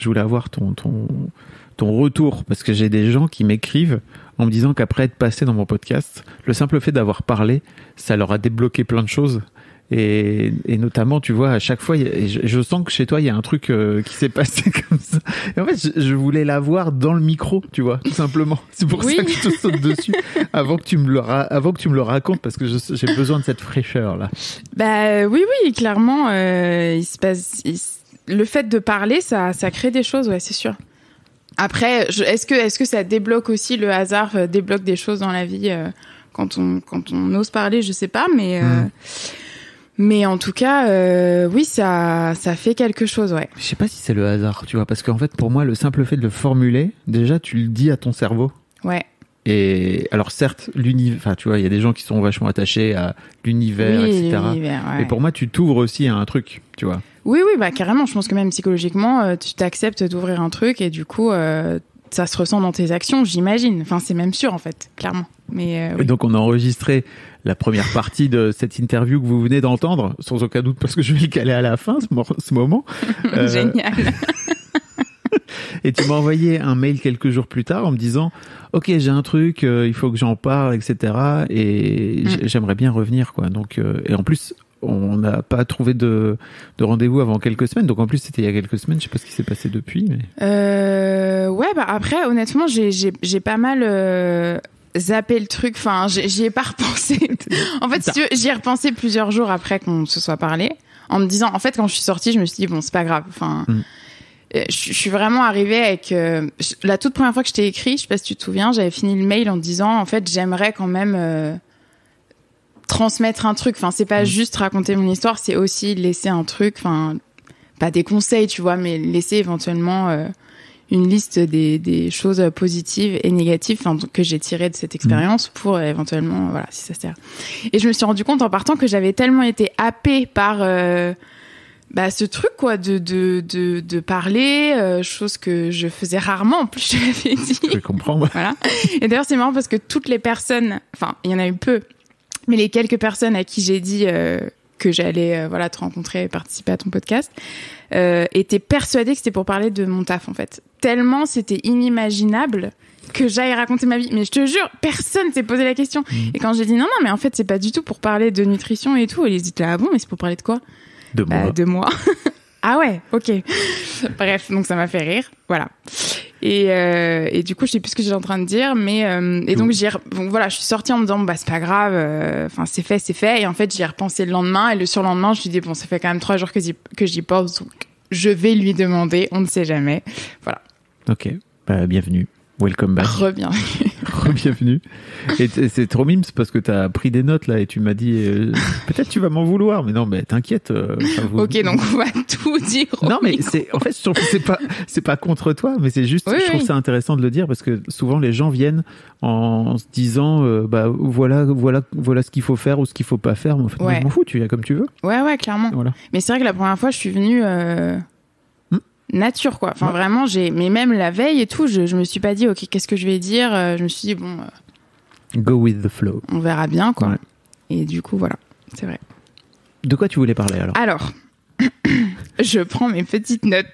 retour, parce que j'ai des gens qui m'écrivent en me disant qu'après être passé dans mon podcast, le simple fait d'avoir parlé, ça leur a débloqué plein de choses. Et notamment, tu vois, à chaque fois, je sens que chez toi, il y a un truc qui s'est passé comme ça. Et en fait, je voulais l'avoir dans le micro, tu vois, tout simplement. C'est pour ça que je te saute dessus avant que tu me le racontes, parce que j'ai besoin de cette fraîcheur là. Bah oui, clairement, il se passe. Le fait de parler, ça crée des choses, ouais, c'est sûr. Après, est-ce que ça débloque aussi, le hasard débloque des choses dans la vie quand on ose parler, je sais pas, mais en tout cas, oui, ça fait quelque chose, ouais. Je sais pas si c'est le hasard, tu vois, parce qu'en fait, pour moi, le simple fait de le formuler, déjà, tu le dis à ton cerveau. Ouais. Et alors, certes, enfin, tu vois, il y a des gens qui sont vachement attachés à l'univers, etc. Ouais. Mais pour moi, tu t'ouvres aussi à un truc, tu vois. Oui, bah carrément. Je pense que même psychologiquement, tu t'acceptes d'ouvrir un truc et du coup, ça se ressent dans tes actions, j'imagine. Enfin, c'est même sûr, en fait, clairement. Mais oui. Et donc, on a enregistré la première partie de cette interview que vous venez d'entendre, sans aucun doute, parce que je vais le caler à la fin, ce moment. Génial. Et tu m'as envoyé un mail quelques jours plus tard en me disant « Ok, j'ai un truc, il faut que j'en parle, etc. » Et j'aimerais bien revenir, quoi. Donc, et en plus, on n'a pas trouvé de rendez-vous avant quelques semaines. Donc, en plus, c'était il y a quelques semaines. Je sais pas ce qui s'est passé depuis. Mais... Ouais, bah après, honnêtement, j'ai pas mal... zappé le truc, enfin j'y ai pas repensé. En fait, si tu veux, j'y ai repensé plusieurs jours après qu'on se soit parlé, en me disant, en fait, quand je suis sortie, je me suis dit bon, c'est pas grave. Enfin, je suis vraiment arrivée avec la toute première fois que je t'ai écrit, je sais pas si tu te souviens, j'avais fini le mail en disant, en fait, j'aimerais quand même transmettre un truc. Enfin, c'est pas juste raconter mon histoire, c'est aussi laisser un truc. Enfin, pas des conseils, tu vois, mais laisser éventuellement une liste des choses positives et négatives que j'ai tirées de cette expérience pour éventuellement, voilà, si ça sert. Et je me suis rendu compte en partant que j'avais tellement été happée par ce truc quoi de parler, chose que je faisais rarement, en plus je te l'avais dit. Je comprends. Ouais. Voilà. Et d'ailleurs c'est marrant parce que toutes les personnes, enfin il y en a eu peu, mais les quelques personnes à qui j'ai dit que j'allais te rencontrer et participer à ton podcast étaient persuadées que c'était pour parler de mon taf en fait. Tellement c'était inimaginable que j'aille raconter ma vie. Mais je te jure, personne s'est posé la question. Et quand j'ai dit non, mais en fait c'est pas du tout pour parler de nutrition et tout, ils étaient là, ah bon, mais c'est pour parler de quoi ? De moi. Ah ouais, ok. Bref, donc ça m'a fait rire, voilà. Et du coup, je sais plus ce que j'étais en train de dire, mais et donc je suis sortie en me disant c'est pas grave, enfin c'est fait. Et en fait, j'y ai repensé le lendemain et le surlendemain, je me suis dit ça fait quand même 3 jours que j'y pense, donc je vais lui demander, on ne sait jamais, voilà. Ok, bienvenue. Welcome back. Re-bienvenue. Et c'est trop mimes parce que t'as pris des notes là et tu m'as dit peut-être tu vas m'en vouloir, mais non, mais t'inquiète. Ok, donc on va tout dire. Non, mais en fait, je trouve que c'est pas contre toi, mais c'est juste, je trouve ça intéressant de le dire parce que souvent les gens viennent en se disant voilà ce qu'il faut faire ou ce qu'il faut pas faire. Mais en fait, moi, je m'en fous, tu viens comme tu veux. Ouais, clairement. Voilà. Mais c'est vrai que la première fois, je suis venue. Nature quoi, enfin vraiment mais même la veille et tout, je me suis pas dit ok qu'est-ce que je vais dire, je me suis dit go with the flow, on verra bien quoi. Et du coup voilà, c'est vrai. De quoi tu voulais parler alors je prends mes petites notes.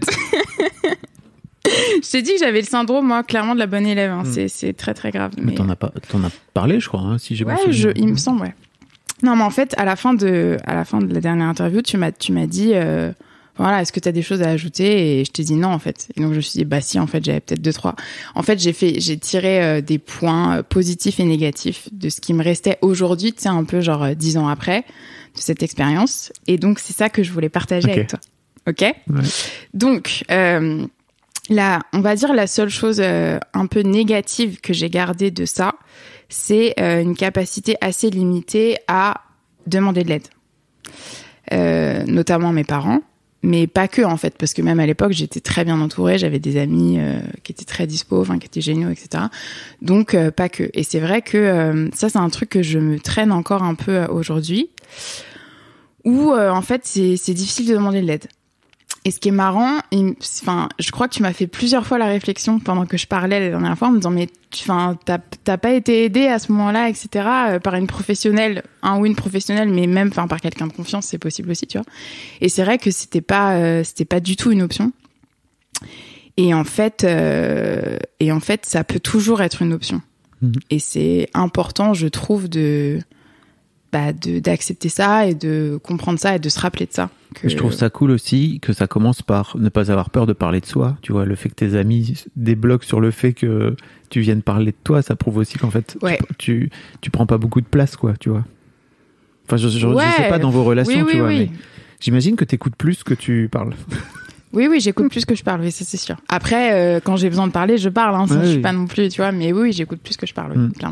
Je t'ai dit que j'avais le syndrome moi clairement de la bonne élève, c'est très très grave, mais t'en as parlé je crois si j'ai bien souvenir. Il me semble non mais en fait à la fin de la dernière interview tu m'as dit voilà, est-ce que tu as des choses à ajouter ? Et je t'ai dit non, en fait. Et donc, je me suis dit, si, en fait, j'avais peut-être 2-3. En fait, j'ai tiré des points positifs et négatifs de ce qui me restait aujourd'hui, tu sais, un peu genre 10 ans après, de cette expérience. Et donc, c'est ça que je voulais partager avec toi. Ok ? Ouais. Donc, là, on va dire la seule chose un peu négative que j'ai gardée de ça, c'est une capacité assez limitée à demander de l'aide. Notamment mes parents. Mais pas que en fait, parce que même à l'époque j'étais très bien entourée, j'avais des amis qui étaient très dispo, qui étaient géniaux, etc. Donc pas que. Et c'est vrai que ça c'est un truc que je me traîne encore un peu aujourd'hui, où en fait c'est difficile de demander de l'aide. Et ce qui est marrant, je crois que tu m'as fait plusieurs fois la réflexion pendant que je parlais la dernière fois en me disant mais t'as pas été aidée à ce moment-là, etc. Par une professionnelle, un ou une professionnelle, mais même par quelqu'un de confiance, c'est possible aussi, tu vois. Et c'est vrai que c'était pas du tout une option. Et en fait, ça peut toujours être une option. Mmh. Et c'est important, je trouve, d'accepter ça et de comprendre ça et de se rappeler de ça. Je trouve ça cool aussi que ça commence par ne pas avoir peur de parler de soi. Tu vois, le fait que tes amis débloquent sur le fait que tu viennes parler de toi, ça prouve aussi qu'en fait, tu prends pas beaucoup de place, quoi, tu vois. Enfin, je sais pas dans vos relations, tu vois, mais j'imagine que t'écoutes plus que tu parles. Oui, j'écoute plus que je parle, oui, ça c'est sûr. Après, quand j'ai besoin de parler, je parle, je suis pas non plus, tu vois, mais oui, j'écoute plus que je parle, clairement.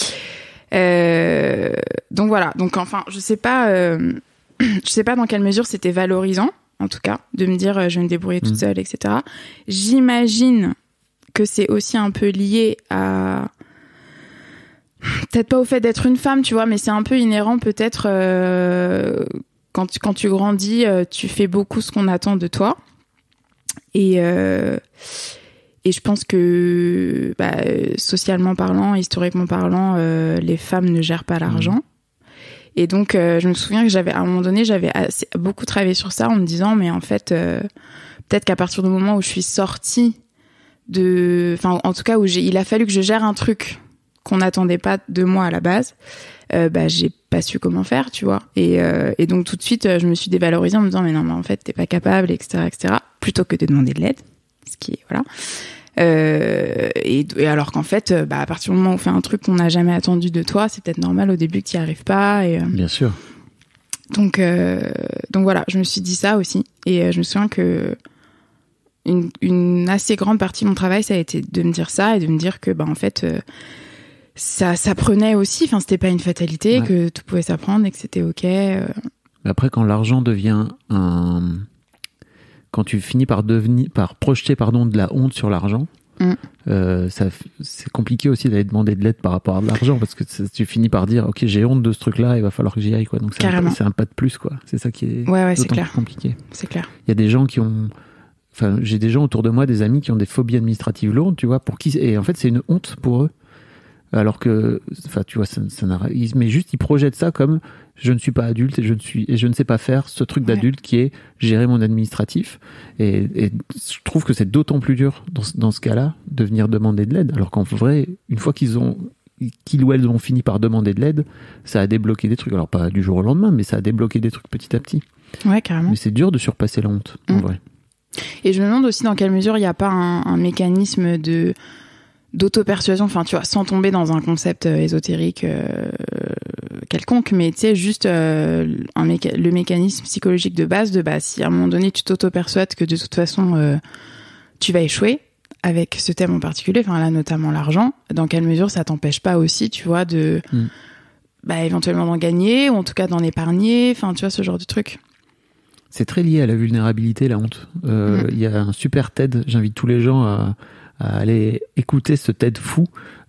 Donc voilà, donc enfin, je sais pas dans quelle mesure c'était valorisant, en tout cas, de me dire je vais me débrouiller toute seule, etc. J'imagine que c'est aussi un peu lié à, peut-être pas au fait d'être une femme, tu vois, mais c'est un peu inhérent peut-être quand tu grandis, tu fais beaucoup ce qu'on attend de toi. Et je pense que socialement parlant, historiquement parlant, les femmes ne gèrent pas l'argent. Et donc, je me souviens que à un moment donné, j'avais beaucoup travaillé sur ça en me disant, mais en fait, peut-être qu'à partir du moment où je suis sortie en tout cas, où il a fallu que je gère un truc qu'on n'attendait pas de moi à la base, j'ai pas su comment faire, tu vois. Et donc, tout de suite, je me suis dévalorisée en me disant, mais non, mais en fait, t'es pas capable, etc., plutôt que de demander de l'aide. Ce qui est, voilà. Et alors qu'en fait, à partir du moment où on fait un truc qu'on n'a jamais attendu de toi, c'est peut-être normal au début que tu n'y arrives pas. Et, bien sûr. Donc voilà, je me suis dit ça aussi. Et je me souviens que une assez grande partie de mon travail, ça a été de me dire ça et de me dire que, en fait, ça s'apprenait aussi. Enfin, c'était pas une fatalité, que tout pouvait s'apprendre et que c'était OK. Après, quand l'argent devient quand tu finis par projeter de la honte sur l'argent, c'est compliqué aussi d'aller demander de l'aide par rapport à de l'argent, parce que tu finis par dire ok, j'ai honte de ce truc-là, il va falloir que j'y aille, quoi. Donc c'est un pas de plus, quoi. C'est ça qui est d'autant plus compliqué. C'est clair. Il y a des gens qui ont, enfin, j'ai des gens autour de moi, des amis qui ont des phobies administratives lourdes, tu vois, et en fait c'est une honte pour eux. Alors que, enfin, tu vois, mais juste ils projettent ça comme je ne suis pas adulte et je ne sais pas faire ce truc d'adulte qui est gérer mon administratif. Et je trouve que c'est d'autant plus dur dans ce cas-là de venir demander de l'aide. Alors qu'en vrai, une fois qu'ils ou elles ont fini par demander de l'aide, ça a débloqué des trucs. Alors pas du jour au lendemain, mais ça a débloqué des trucs petit à petit. Ouais, carrément. Mais c'est dur de surpasser la honte, en vrai. Et je me demande aussi dans quelle mesure il n'y a pas un mécanisme d'auto-persuasion, enfin tu vois, sans tomber dans un concept ésotérique quelconque, mais tu sais, juste le mécanisme psychologique de base si à un moment donné tu t'auto-persuades que de toute façon tu vas échouer avec ce thème en particulier, enfin là notamment l'argent, dans quelle mesure ça t'empêche pas aussi, tu vois, de éventuellement d'en gagner, ou en tout cas d'en épargner, enfin tu vois, ce genre de truc. C'est très lié à la vulnérabilité, la honte. Il y a un super TED, j'invite tous les gens à aller écouter ce TED fou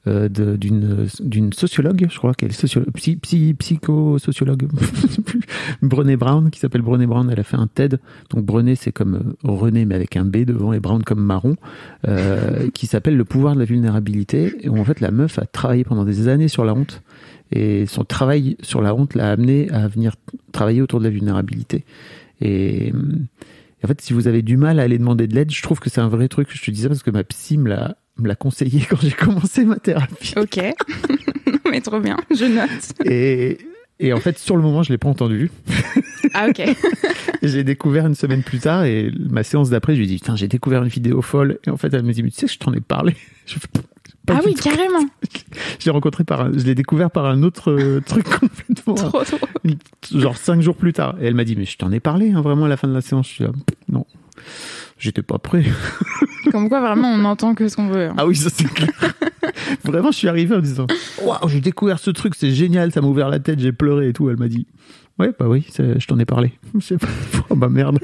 d'une sociologue, je crois qu'elle est psychosociologue, Brené Brown, qui s'appelle Brené Brown. Elle a fait un TED, donc Brené c'est comme René mais avec un B devant et Brown comme marron, qui s'appelle Le pouvoir de la vulnérabilité, et où en fait la meuf a travaillé pendant des années sur la honte, et son travail sur la honte l'a amené à venir travailler autour de la vulnérabilité. Et en fait, si vous avez du mal à aller demander de l'aide, je trouve que c'est un vrai truc. Je te dis ça parce que ma psy me l'a conseillé quand j'ai commencé ma thérapie. Ok, mais trop bien, je note. Et en fait, sur le moment, je l'ai pas entendu. Ah ok. Je l'ai découvert une semaine plus tard, et ma séance d'après, je lui ai dit putain, j'ai découvert une vidéo folle. Et en fait, elle me dit mais tu sais que je t'en ai parlé. Ah oui, carrément. Je l'ai découvert par un autre truc complètement. Trop drôle. Genre 5 jours plus tard. Et elle m'a dit, mais je t'en ai parlé, hein, vraiment, à la fin de la séance. Je suis là, non, j'étais pas prêt. Comme quoi, vraiment, on entend que ce qu'on veut. Hein. Ah oui, ça c'est clair. Vraiment, je suis arrivé en me disant, waouh, j'ai découvert ce truc, c'est génial, ça m'a ouvert la tête, j'ai pleuré et tout. Elle m'a dit, ouais, bah oui, je t'en ai parlé. Je sais pas, oh bah merde.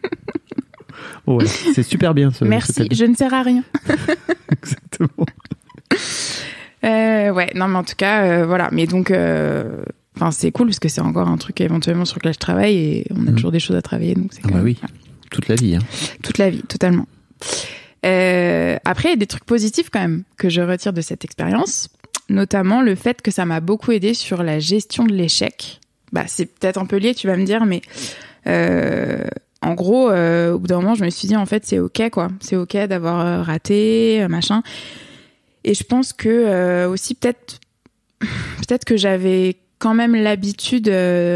Oh ouais, c'est super bien ce. Merci, je ne sers à rien. Exactement. Ouais, non, mais en tout cas, voilà. Mais donc, enfin, c'est cool parce que c'est encore un truc éventuellement sur lequel je travaille, et on a toujours des choses à travailler, donc c'est quand même, oui, voilà. Toute la vie. Hein. Toute la vie, totalement. Après, il y a des trucs positifs quand même que je retire de cette expérience, notamment le fait que ça m'a beaucoup aidé sur la gestion de l'échec. Bah, c'est peut-être un peu lié, tu vas me dire, mais en gros, au bout d'un moment, je me suis dit, en fait, c'est ok, quoi. C'est ok d'avoir raté, machin. Et je pense que aussi peut-être que j'avais quand même l'habitude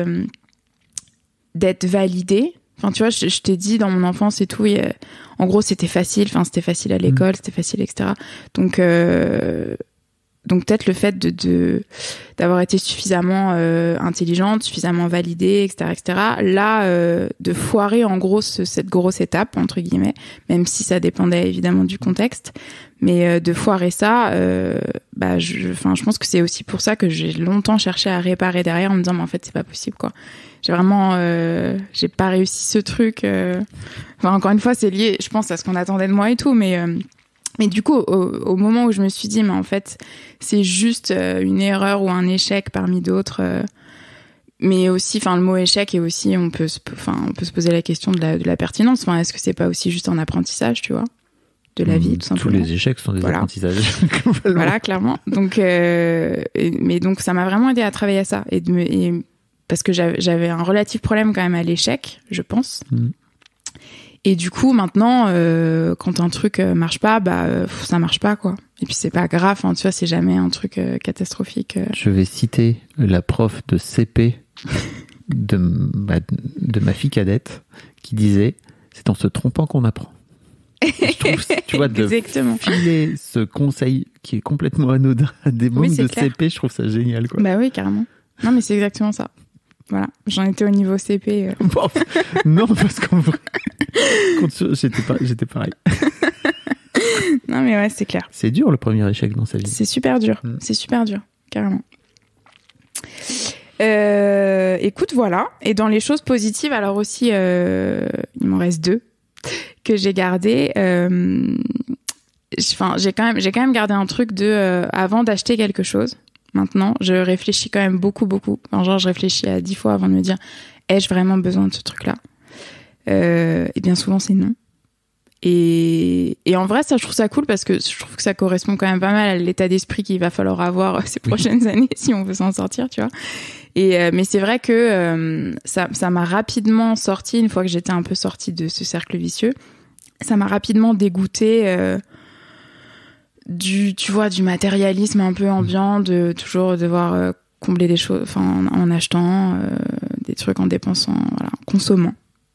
d'être validée. Enfin, tu vois, je t'ai dit dans mon enfance et tout, en gros, c'était facile. Enfin, c'était facile à l'école, c'était facile, etc. Donc peut-être le fait d'avoir été suffisamment intelligente, suffisamment validée, etc., etc. Là, de foirer en gros cette grosse étape entre guillemets, même si ça dépendait évidemment du contexte, mais de foirer ça, je pense que c'est aussi pour ça que j'ai longtemps cherché à réparer derrière en me disant mais en fait c'est pas possible quoi. J'ai vraiment, j'ai pas réussi ce truc. Enfin encore une fois c'est lié, je pense à ce qu'on attendait de moi et tout, mais du coup, au moment où je me suis dit, mais en fait, c'est juste une erreur ou un échec parmi d'autres. Mais aussi, enfin, le mot échec est aussi, on peut se poser la question de la pertinence. Enfin, est-ce que c'est pas aussi juste un apprentissage, tu vois, de la vie, tout simplement. Tous les échecs sont des apprentissages. Voilà, clairement. Donc, mais donc, ça m'a vraiment aidé à travailler à ça, parce que j'avais un relatif problème quand même à l'échec, je pense. Et du coup, maintenant, quand un truc marche pas, ça marche pas, quoi. Et puis, c'est pas grave, hein, tu vois, c'est jamais un truc catastrophique. Je vais citer la prof de CP de ma fille cadette qui disait « C'est en se trompant qu'on apprend ». Je trouve, tu vois, de filer ce conseil qui est complètement anodin à des mômes de clair. CP, je trouve ça génial, quoi. Bah oui, carrément. Non, mais c'est exactement ça. Voilà, j'en étais au niveau CP. Bon, non, parce qu'en vrai, j'étais pareil. Non, mais ouais, c'est clair. C'est dur le premier échec dans sa vie. C'est super dur, c'est super dur, carrément. Écoute, voilà. Et dans les choses positives, alors aussi, il m'en reste 2. que j'ai gardé. J'ai quand même gardé un truc de avant d'acheter quelque chose. Maintenant, je réfléchis quand même beaucoup. Enfin, genre, je réfléchis à 10 fois avant de me dire ai-je vraiment besoin de ce truc-là. Et bien souvent, c'est non. Et en vrai, ça, je trouve ça cool parce que je trouve que ça correspond quand même pas mal à l'état d'esprit qu'il va falloir avoir ces prochaines années si on veut s'en sortir, tu vois. Mais c'est vrai que ça m'a rapidement sorti, une fois que j'étais un peu sortie de ce cercle vicieux, ça m'a rapidement dégoûté du matérialisme un peu ambiant, de toujours devoir combler des choses, enfin en achetant des trucs, en dépensant, voilà, en consommant.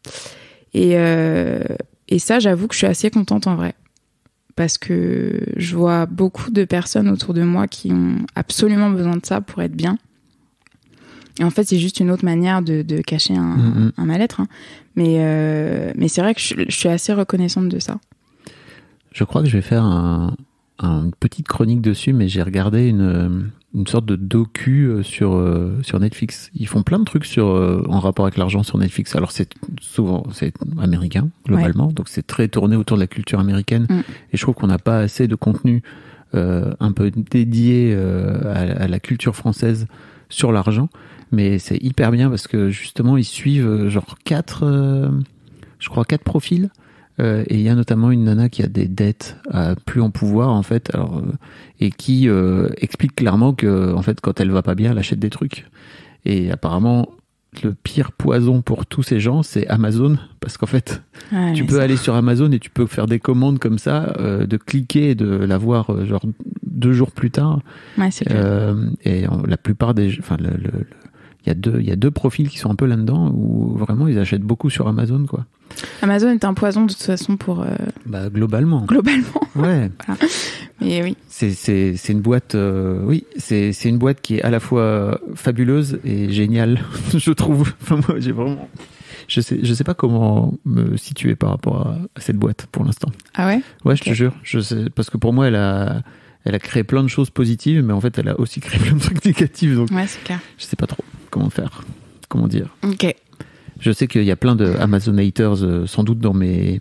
Et ça, j'avoue que je suis assez contente en vrai. Parce que je vois beaucoup de personnes autour de moi qui ont absolument besoin de ça pour être bien. Et en fait, c'est juste une autre manière de cacher un mal-être. Hein. Mais c'est vrai que je suis assez reconnaissante de ça. Je crois que je vais faire une petite chronique dessus, mais j'ai regardé une sorte de docu sur Netflix. Ils font plein de trucs en rapport avec l'argent sur Netflix. Alors c'est américain globalement, donc c'est très tourné autour de la culture américaine. Et je trouve qu'on n'a pas assez de contenu un peu dédié à la culture française sur l'argent. Mais c'est hyper bien parce que justement ils suivent genre 4 profils. Et il y a notamment une nana qui a des dettes à plus en pouvoir en fait, et qui explique clairement que en fait quand elle va pas bien, elle achète des trucs. Et apparemment le pire poison pour tous ces gens, c'est Amazon, parce qu'en fait tu peux aller sur Amazon et tu peux faire des commandes comme ça, de cliquer et de l'avoir genre 2 jours plus tard. Ouais, c'est clair. Et la plupart des, enfin il y a deux profils qui sont un peu là-dedans où vraiment ils achètent beaucoup sur Amazon, quoi. Amazon est un poison de toute façon pour... globalement. Ouais. Voilà. Mais oui. C'est une boîte, c'est une boîte qui est à la fois fabuleuse et géniale, je trouve. Enfin, moi, je sais pas comment me situer par rapport à cette boîte pour l'instant. Ah ouais? Ouais, okay. Je te jure. Je sais, parce que pour moi, elle a créé plein de choses positives, mais en fait, elle a aussi créé plein de trucs négatifs. Donc, ouais, c'est clair. Je sais pas trop comment faire, comment dire. Ok. Je sais qu'il y a plein de Amazon haters sans doute dans mes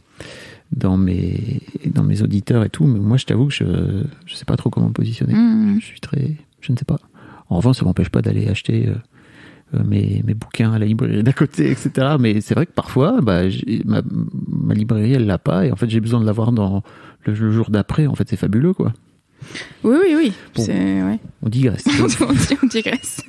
auditeurs et tout, mais moi je t'avoue que je sais pas trop comment me positionner. Je ne sais pas. En revanche, ça m'empêche pas d'aller acheter mes bouquins à la librairie d'à côté, etc. Mais c'est vrai que parfois, ma librairie elle l'a pas, et en fait j'ai besoin de l'avoir dans le jour d'après. En fait, c'est fabuleux, quoi. Oui. Bon, ouais. On digresse. on digresse.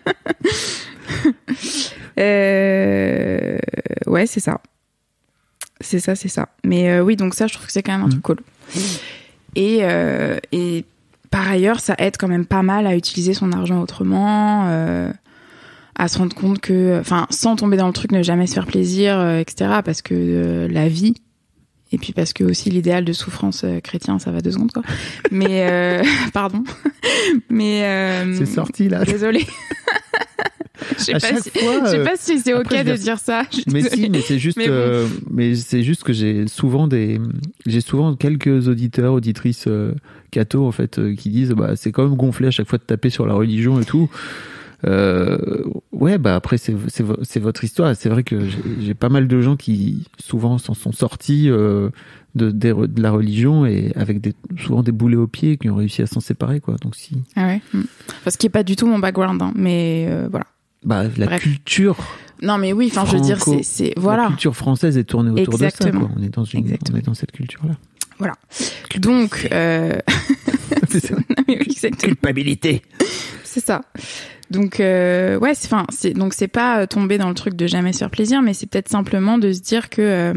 Ouais, c'est ça. C'est ça. Mais oui, donc ça, je trouve que c'est quand même un truc cool. Et par ailleurs, ça aide quand même pas mal à utiliser son argent autrement, à se rendre compte que, enfin, sans tomber dans le truc, ne jamais se faire plaisir, etc. Parce que la vie, et puis parce que aussi l'idéal de souffrance chrétien, ça va 2 secondes, quoi. Mais, pardon. Mais, c'est sorti, là. Désolée. Je sais pas si c'est ok de dire ça. Mais si, mais c'est juste, mais c'est juste que j'ai souvent quelques auditeurs, auditrices cathos en fait, qui disent c'est quand même gonflé à chaque fois de taper sur la religion et tout. Ouais, après c'est votre histoire. C'est vrai que j'ai pas mal de gens qui souvent s'en sont sortis de la religion, et avec souvent des boulets aux pieds, qui ont réussi à s'en séparer, quoi. Donc si. Ah ouais. Parce qu'il est pas du tout mon background, hein, mais voilà. La culture. Non, mais oui, enfin, je veux dire, c'est voilà. La culture française est tournée autour de ça, quoi. On est dans cette culture-là. Voilà. Donc, c'est ça. Non, mais oui, exactement. Culpabilité. C'est ça. Donc, ouais, donc c'est pas tomber dans le truc de jamais se faire plaisir, mais c'est peut-être simplement de se dire que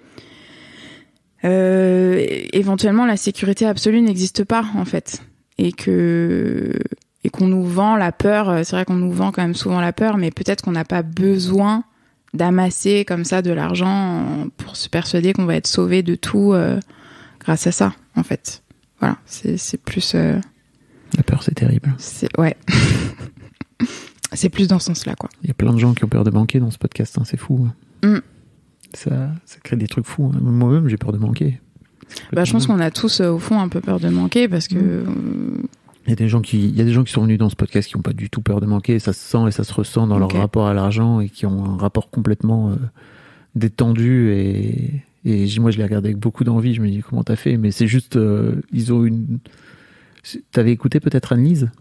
éventuellement la sécurité absolue n'existe pas, en fait, et qu'on nous vend la peur. C'est vrai qu'on nous vend quand même souvent la peur, mais peut-être qu'on n'a pas besoin d'amasser comme ça de l'argent pour se persuader qu'on va être sauvé de tout grâce à ça, en fait. Voilà, c'est plus... La peur, c'est terrible. Ouais. C'est plus dans ce sens-là, quoi. Il y a plein de gens qui ont peur de manquer dans ce podcast, hein, c'est fou. Ça crée des trucs fous. Hein. Moi-même, j'ai peur de manquer. Je pense qu'on a tous, au fond, un peu peur de manquer, parce que... Il y a des gens qui sont venus dans ce podcast qui n'ont pas du tout peur de manquer, et ça se sent et ça se ressent dans leur rapport à l'argent, et qui ont un rapport complètement détendu et Et moi, je l'ai regardé avec beaucoup d'envie. Je me dis, comment t'as fait? Mais c'est juste, ils ont une. T'avais écouté peut-être Anne-Lise,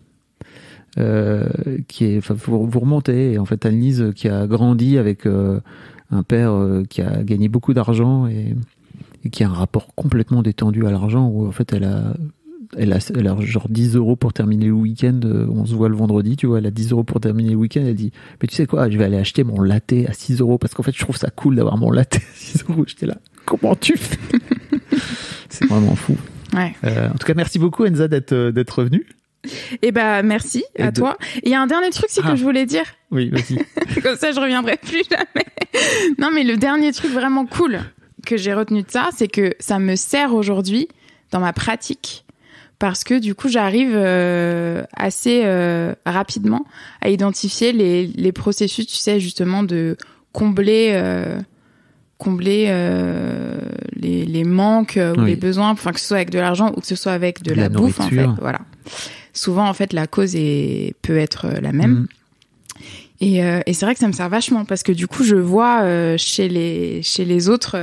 qui est. Enfin, vous remontez. Et en fait, Anne-Lise qui a grandi avec un père qui a gagné beaucoup d'argent et qui a un rapport complètement détendu à l'argent, où en fait, elle a genre 10 € pour terminer le week-end. On se voit le vendredi, tu vois, elle a 10 € pour terminer le week-end. Elle dit, mais tu sais quoi, je vais aller acheter mon latte à 6 € parce qu'en fait, je trouve ça cool d'avoir mon latte à 6 €. J'étais là, comment tu fais? C'est vraiment fou. Ouais. En tout cas, merci beaucoup, Enza, d'être revenue. Eh ben, merci à toi. Il y a un dernier truc, que je voulais dire. Oui, vas-y. Comme ça, je reviendrai plus jamais. Non, mais le dernier truc vraiment cool que j'ai retenu de ça, c'est que ça me sert aujourd'hui dans ma pratique. Parce que du coup, j'arrive assez rapidement à identifier les processus, tu sais, justement, de combler les manques ou les besoins, enfin, que ce soit avec de l'argent ou que ce soit avec de la bouffe, en fait. Voilà. Souvent, en fait, la cause peut être la même. Et c'est vrai que ça me sert vachement parce que du coup, je vois chez les autres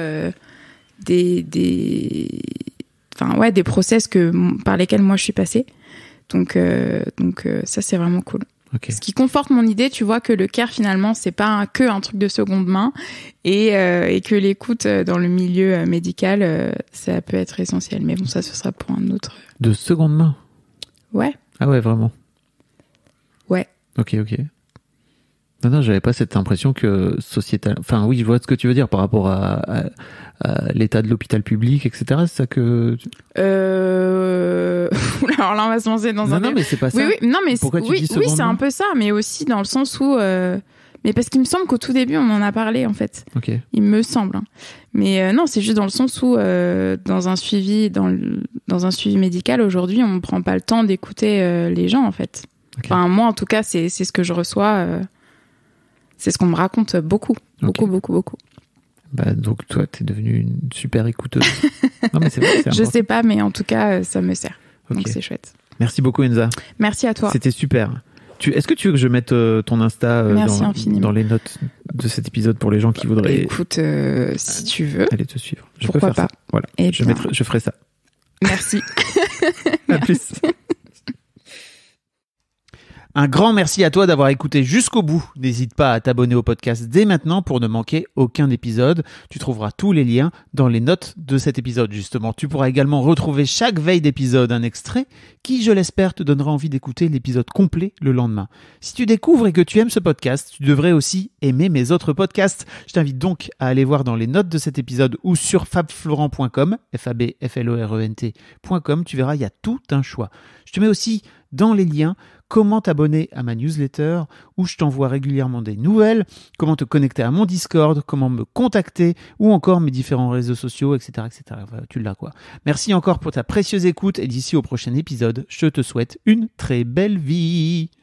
des process par lesquels moi je suis passée. Donc ça, c'est vraiment cool. Okay. Ce qui conforte mon idée, tu vois, que le care, finalement, c'est pas que un truc de seconde main et que l'écoute dans le milieu médical, ça peut être essentiel. Mais bon, ça, ce sera pour un autre. De seconde main? Ouais. Ah ouais, vraiment? Ouais. Ok. Non, j'avais pas cette impression que sociétal. Enfin, oui, je vois ce que tu veux dire par rapport à l'état de l'hôpital public, etc. C'est ça que. Alors là, on va se lancer dans un. Non, mais c'est pas ça. Oui. Non, mais pourquoi tu dis seconde c'est un peu ça, mais aussi dans le sens où. Mais parce qu'il me semble qu'au tout début, on en a parlé, en fait. Ok. Il me semble. Hein. Mais non, c'est juste dans le sens où, dans un suivi médical, aujourd'hui, on ne prend pas le temps d'écouter les gens, en fait. Okay. Enfin, moi, en tout cas, c'est ce que je reçois. C'est ce qu'on me raconte beaucoup. Beaucoup. Bah, donc, toi, t'es devenue une super écouteuse. Non, mais c'est vrai, c'est important. Je sais pas, mais en tout cas, ça me sert. Okay. Donc, c'est chouette. Merci beaucoup, Enza. Merci à toi. C'était super. Est-ce que tu veux que je mette ton Insta dans les notes de cet épisode pour les gens qui voudraient... Écoute, si tu veux. Aller te suivre. Je Pourquoi peux faire pas. Ça. Voilà. Je ferai ça. Merci. À plus. Un grand merci à toi d'avoir écouté jusqu'au bout. N'hésite pas à t'abonner au podcast dès maintenant pour ne manquer aucun épisode. Tu trouveras tous les liens dans les notes de cet épisode, justement. Tu pourras également retrouver chaque veille d'épisode un extrait qui, je l'espère, te donnera envie d'écouter l'épisode complet le lendemain. Si tu découvres et que tu aimes ce podcast, tu devrais aussi aimer mes autres podcasts. Je t'invite donc à aller voir dans les notes de cet épisode ou sur fabflorent.com, fabflorent.com. Tu verras, il y a tout un choix. Je te mets aussi dans les liens comment t'abonner à ma newsletter où je t'envoie régulièrement des nouvelles, comment te connecter à mon Discord, comment me contacter ou encore mes différents réseaux sociaux, etc. Voilà, tu l'as quoi. Merci encore pour ta précieuse écoute et d'ici au prochain épisode, je te souhaite une très belle vie.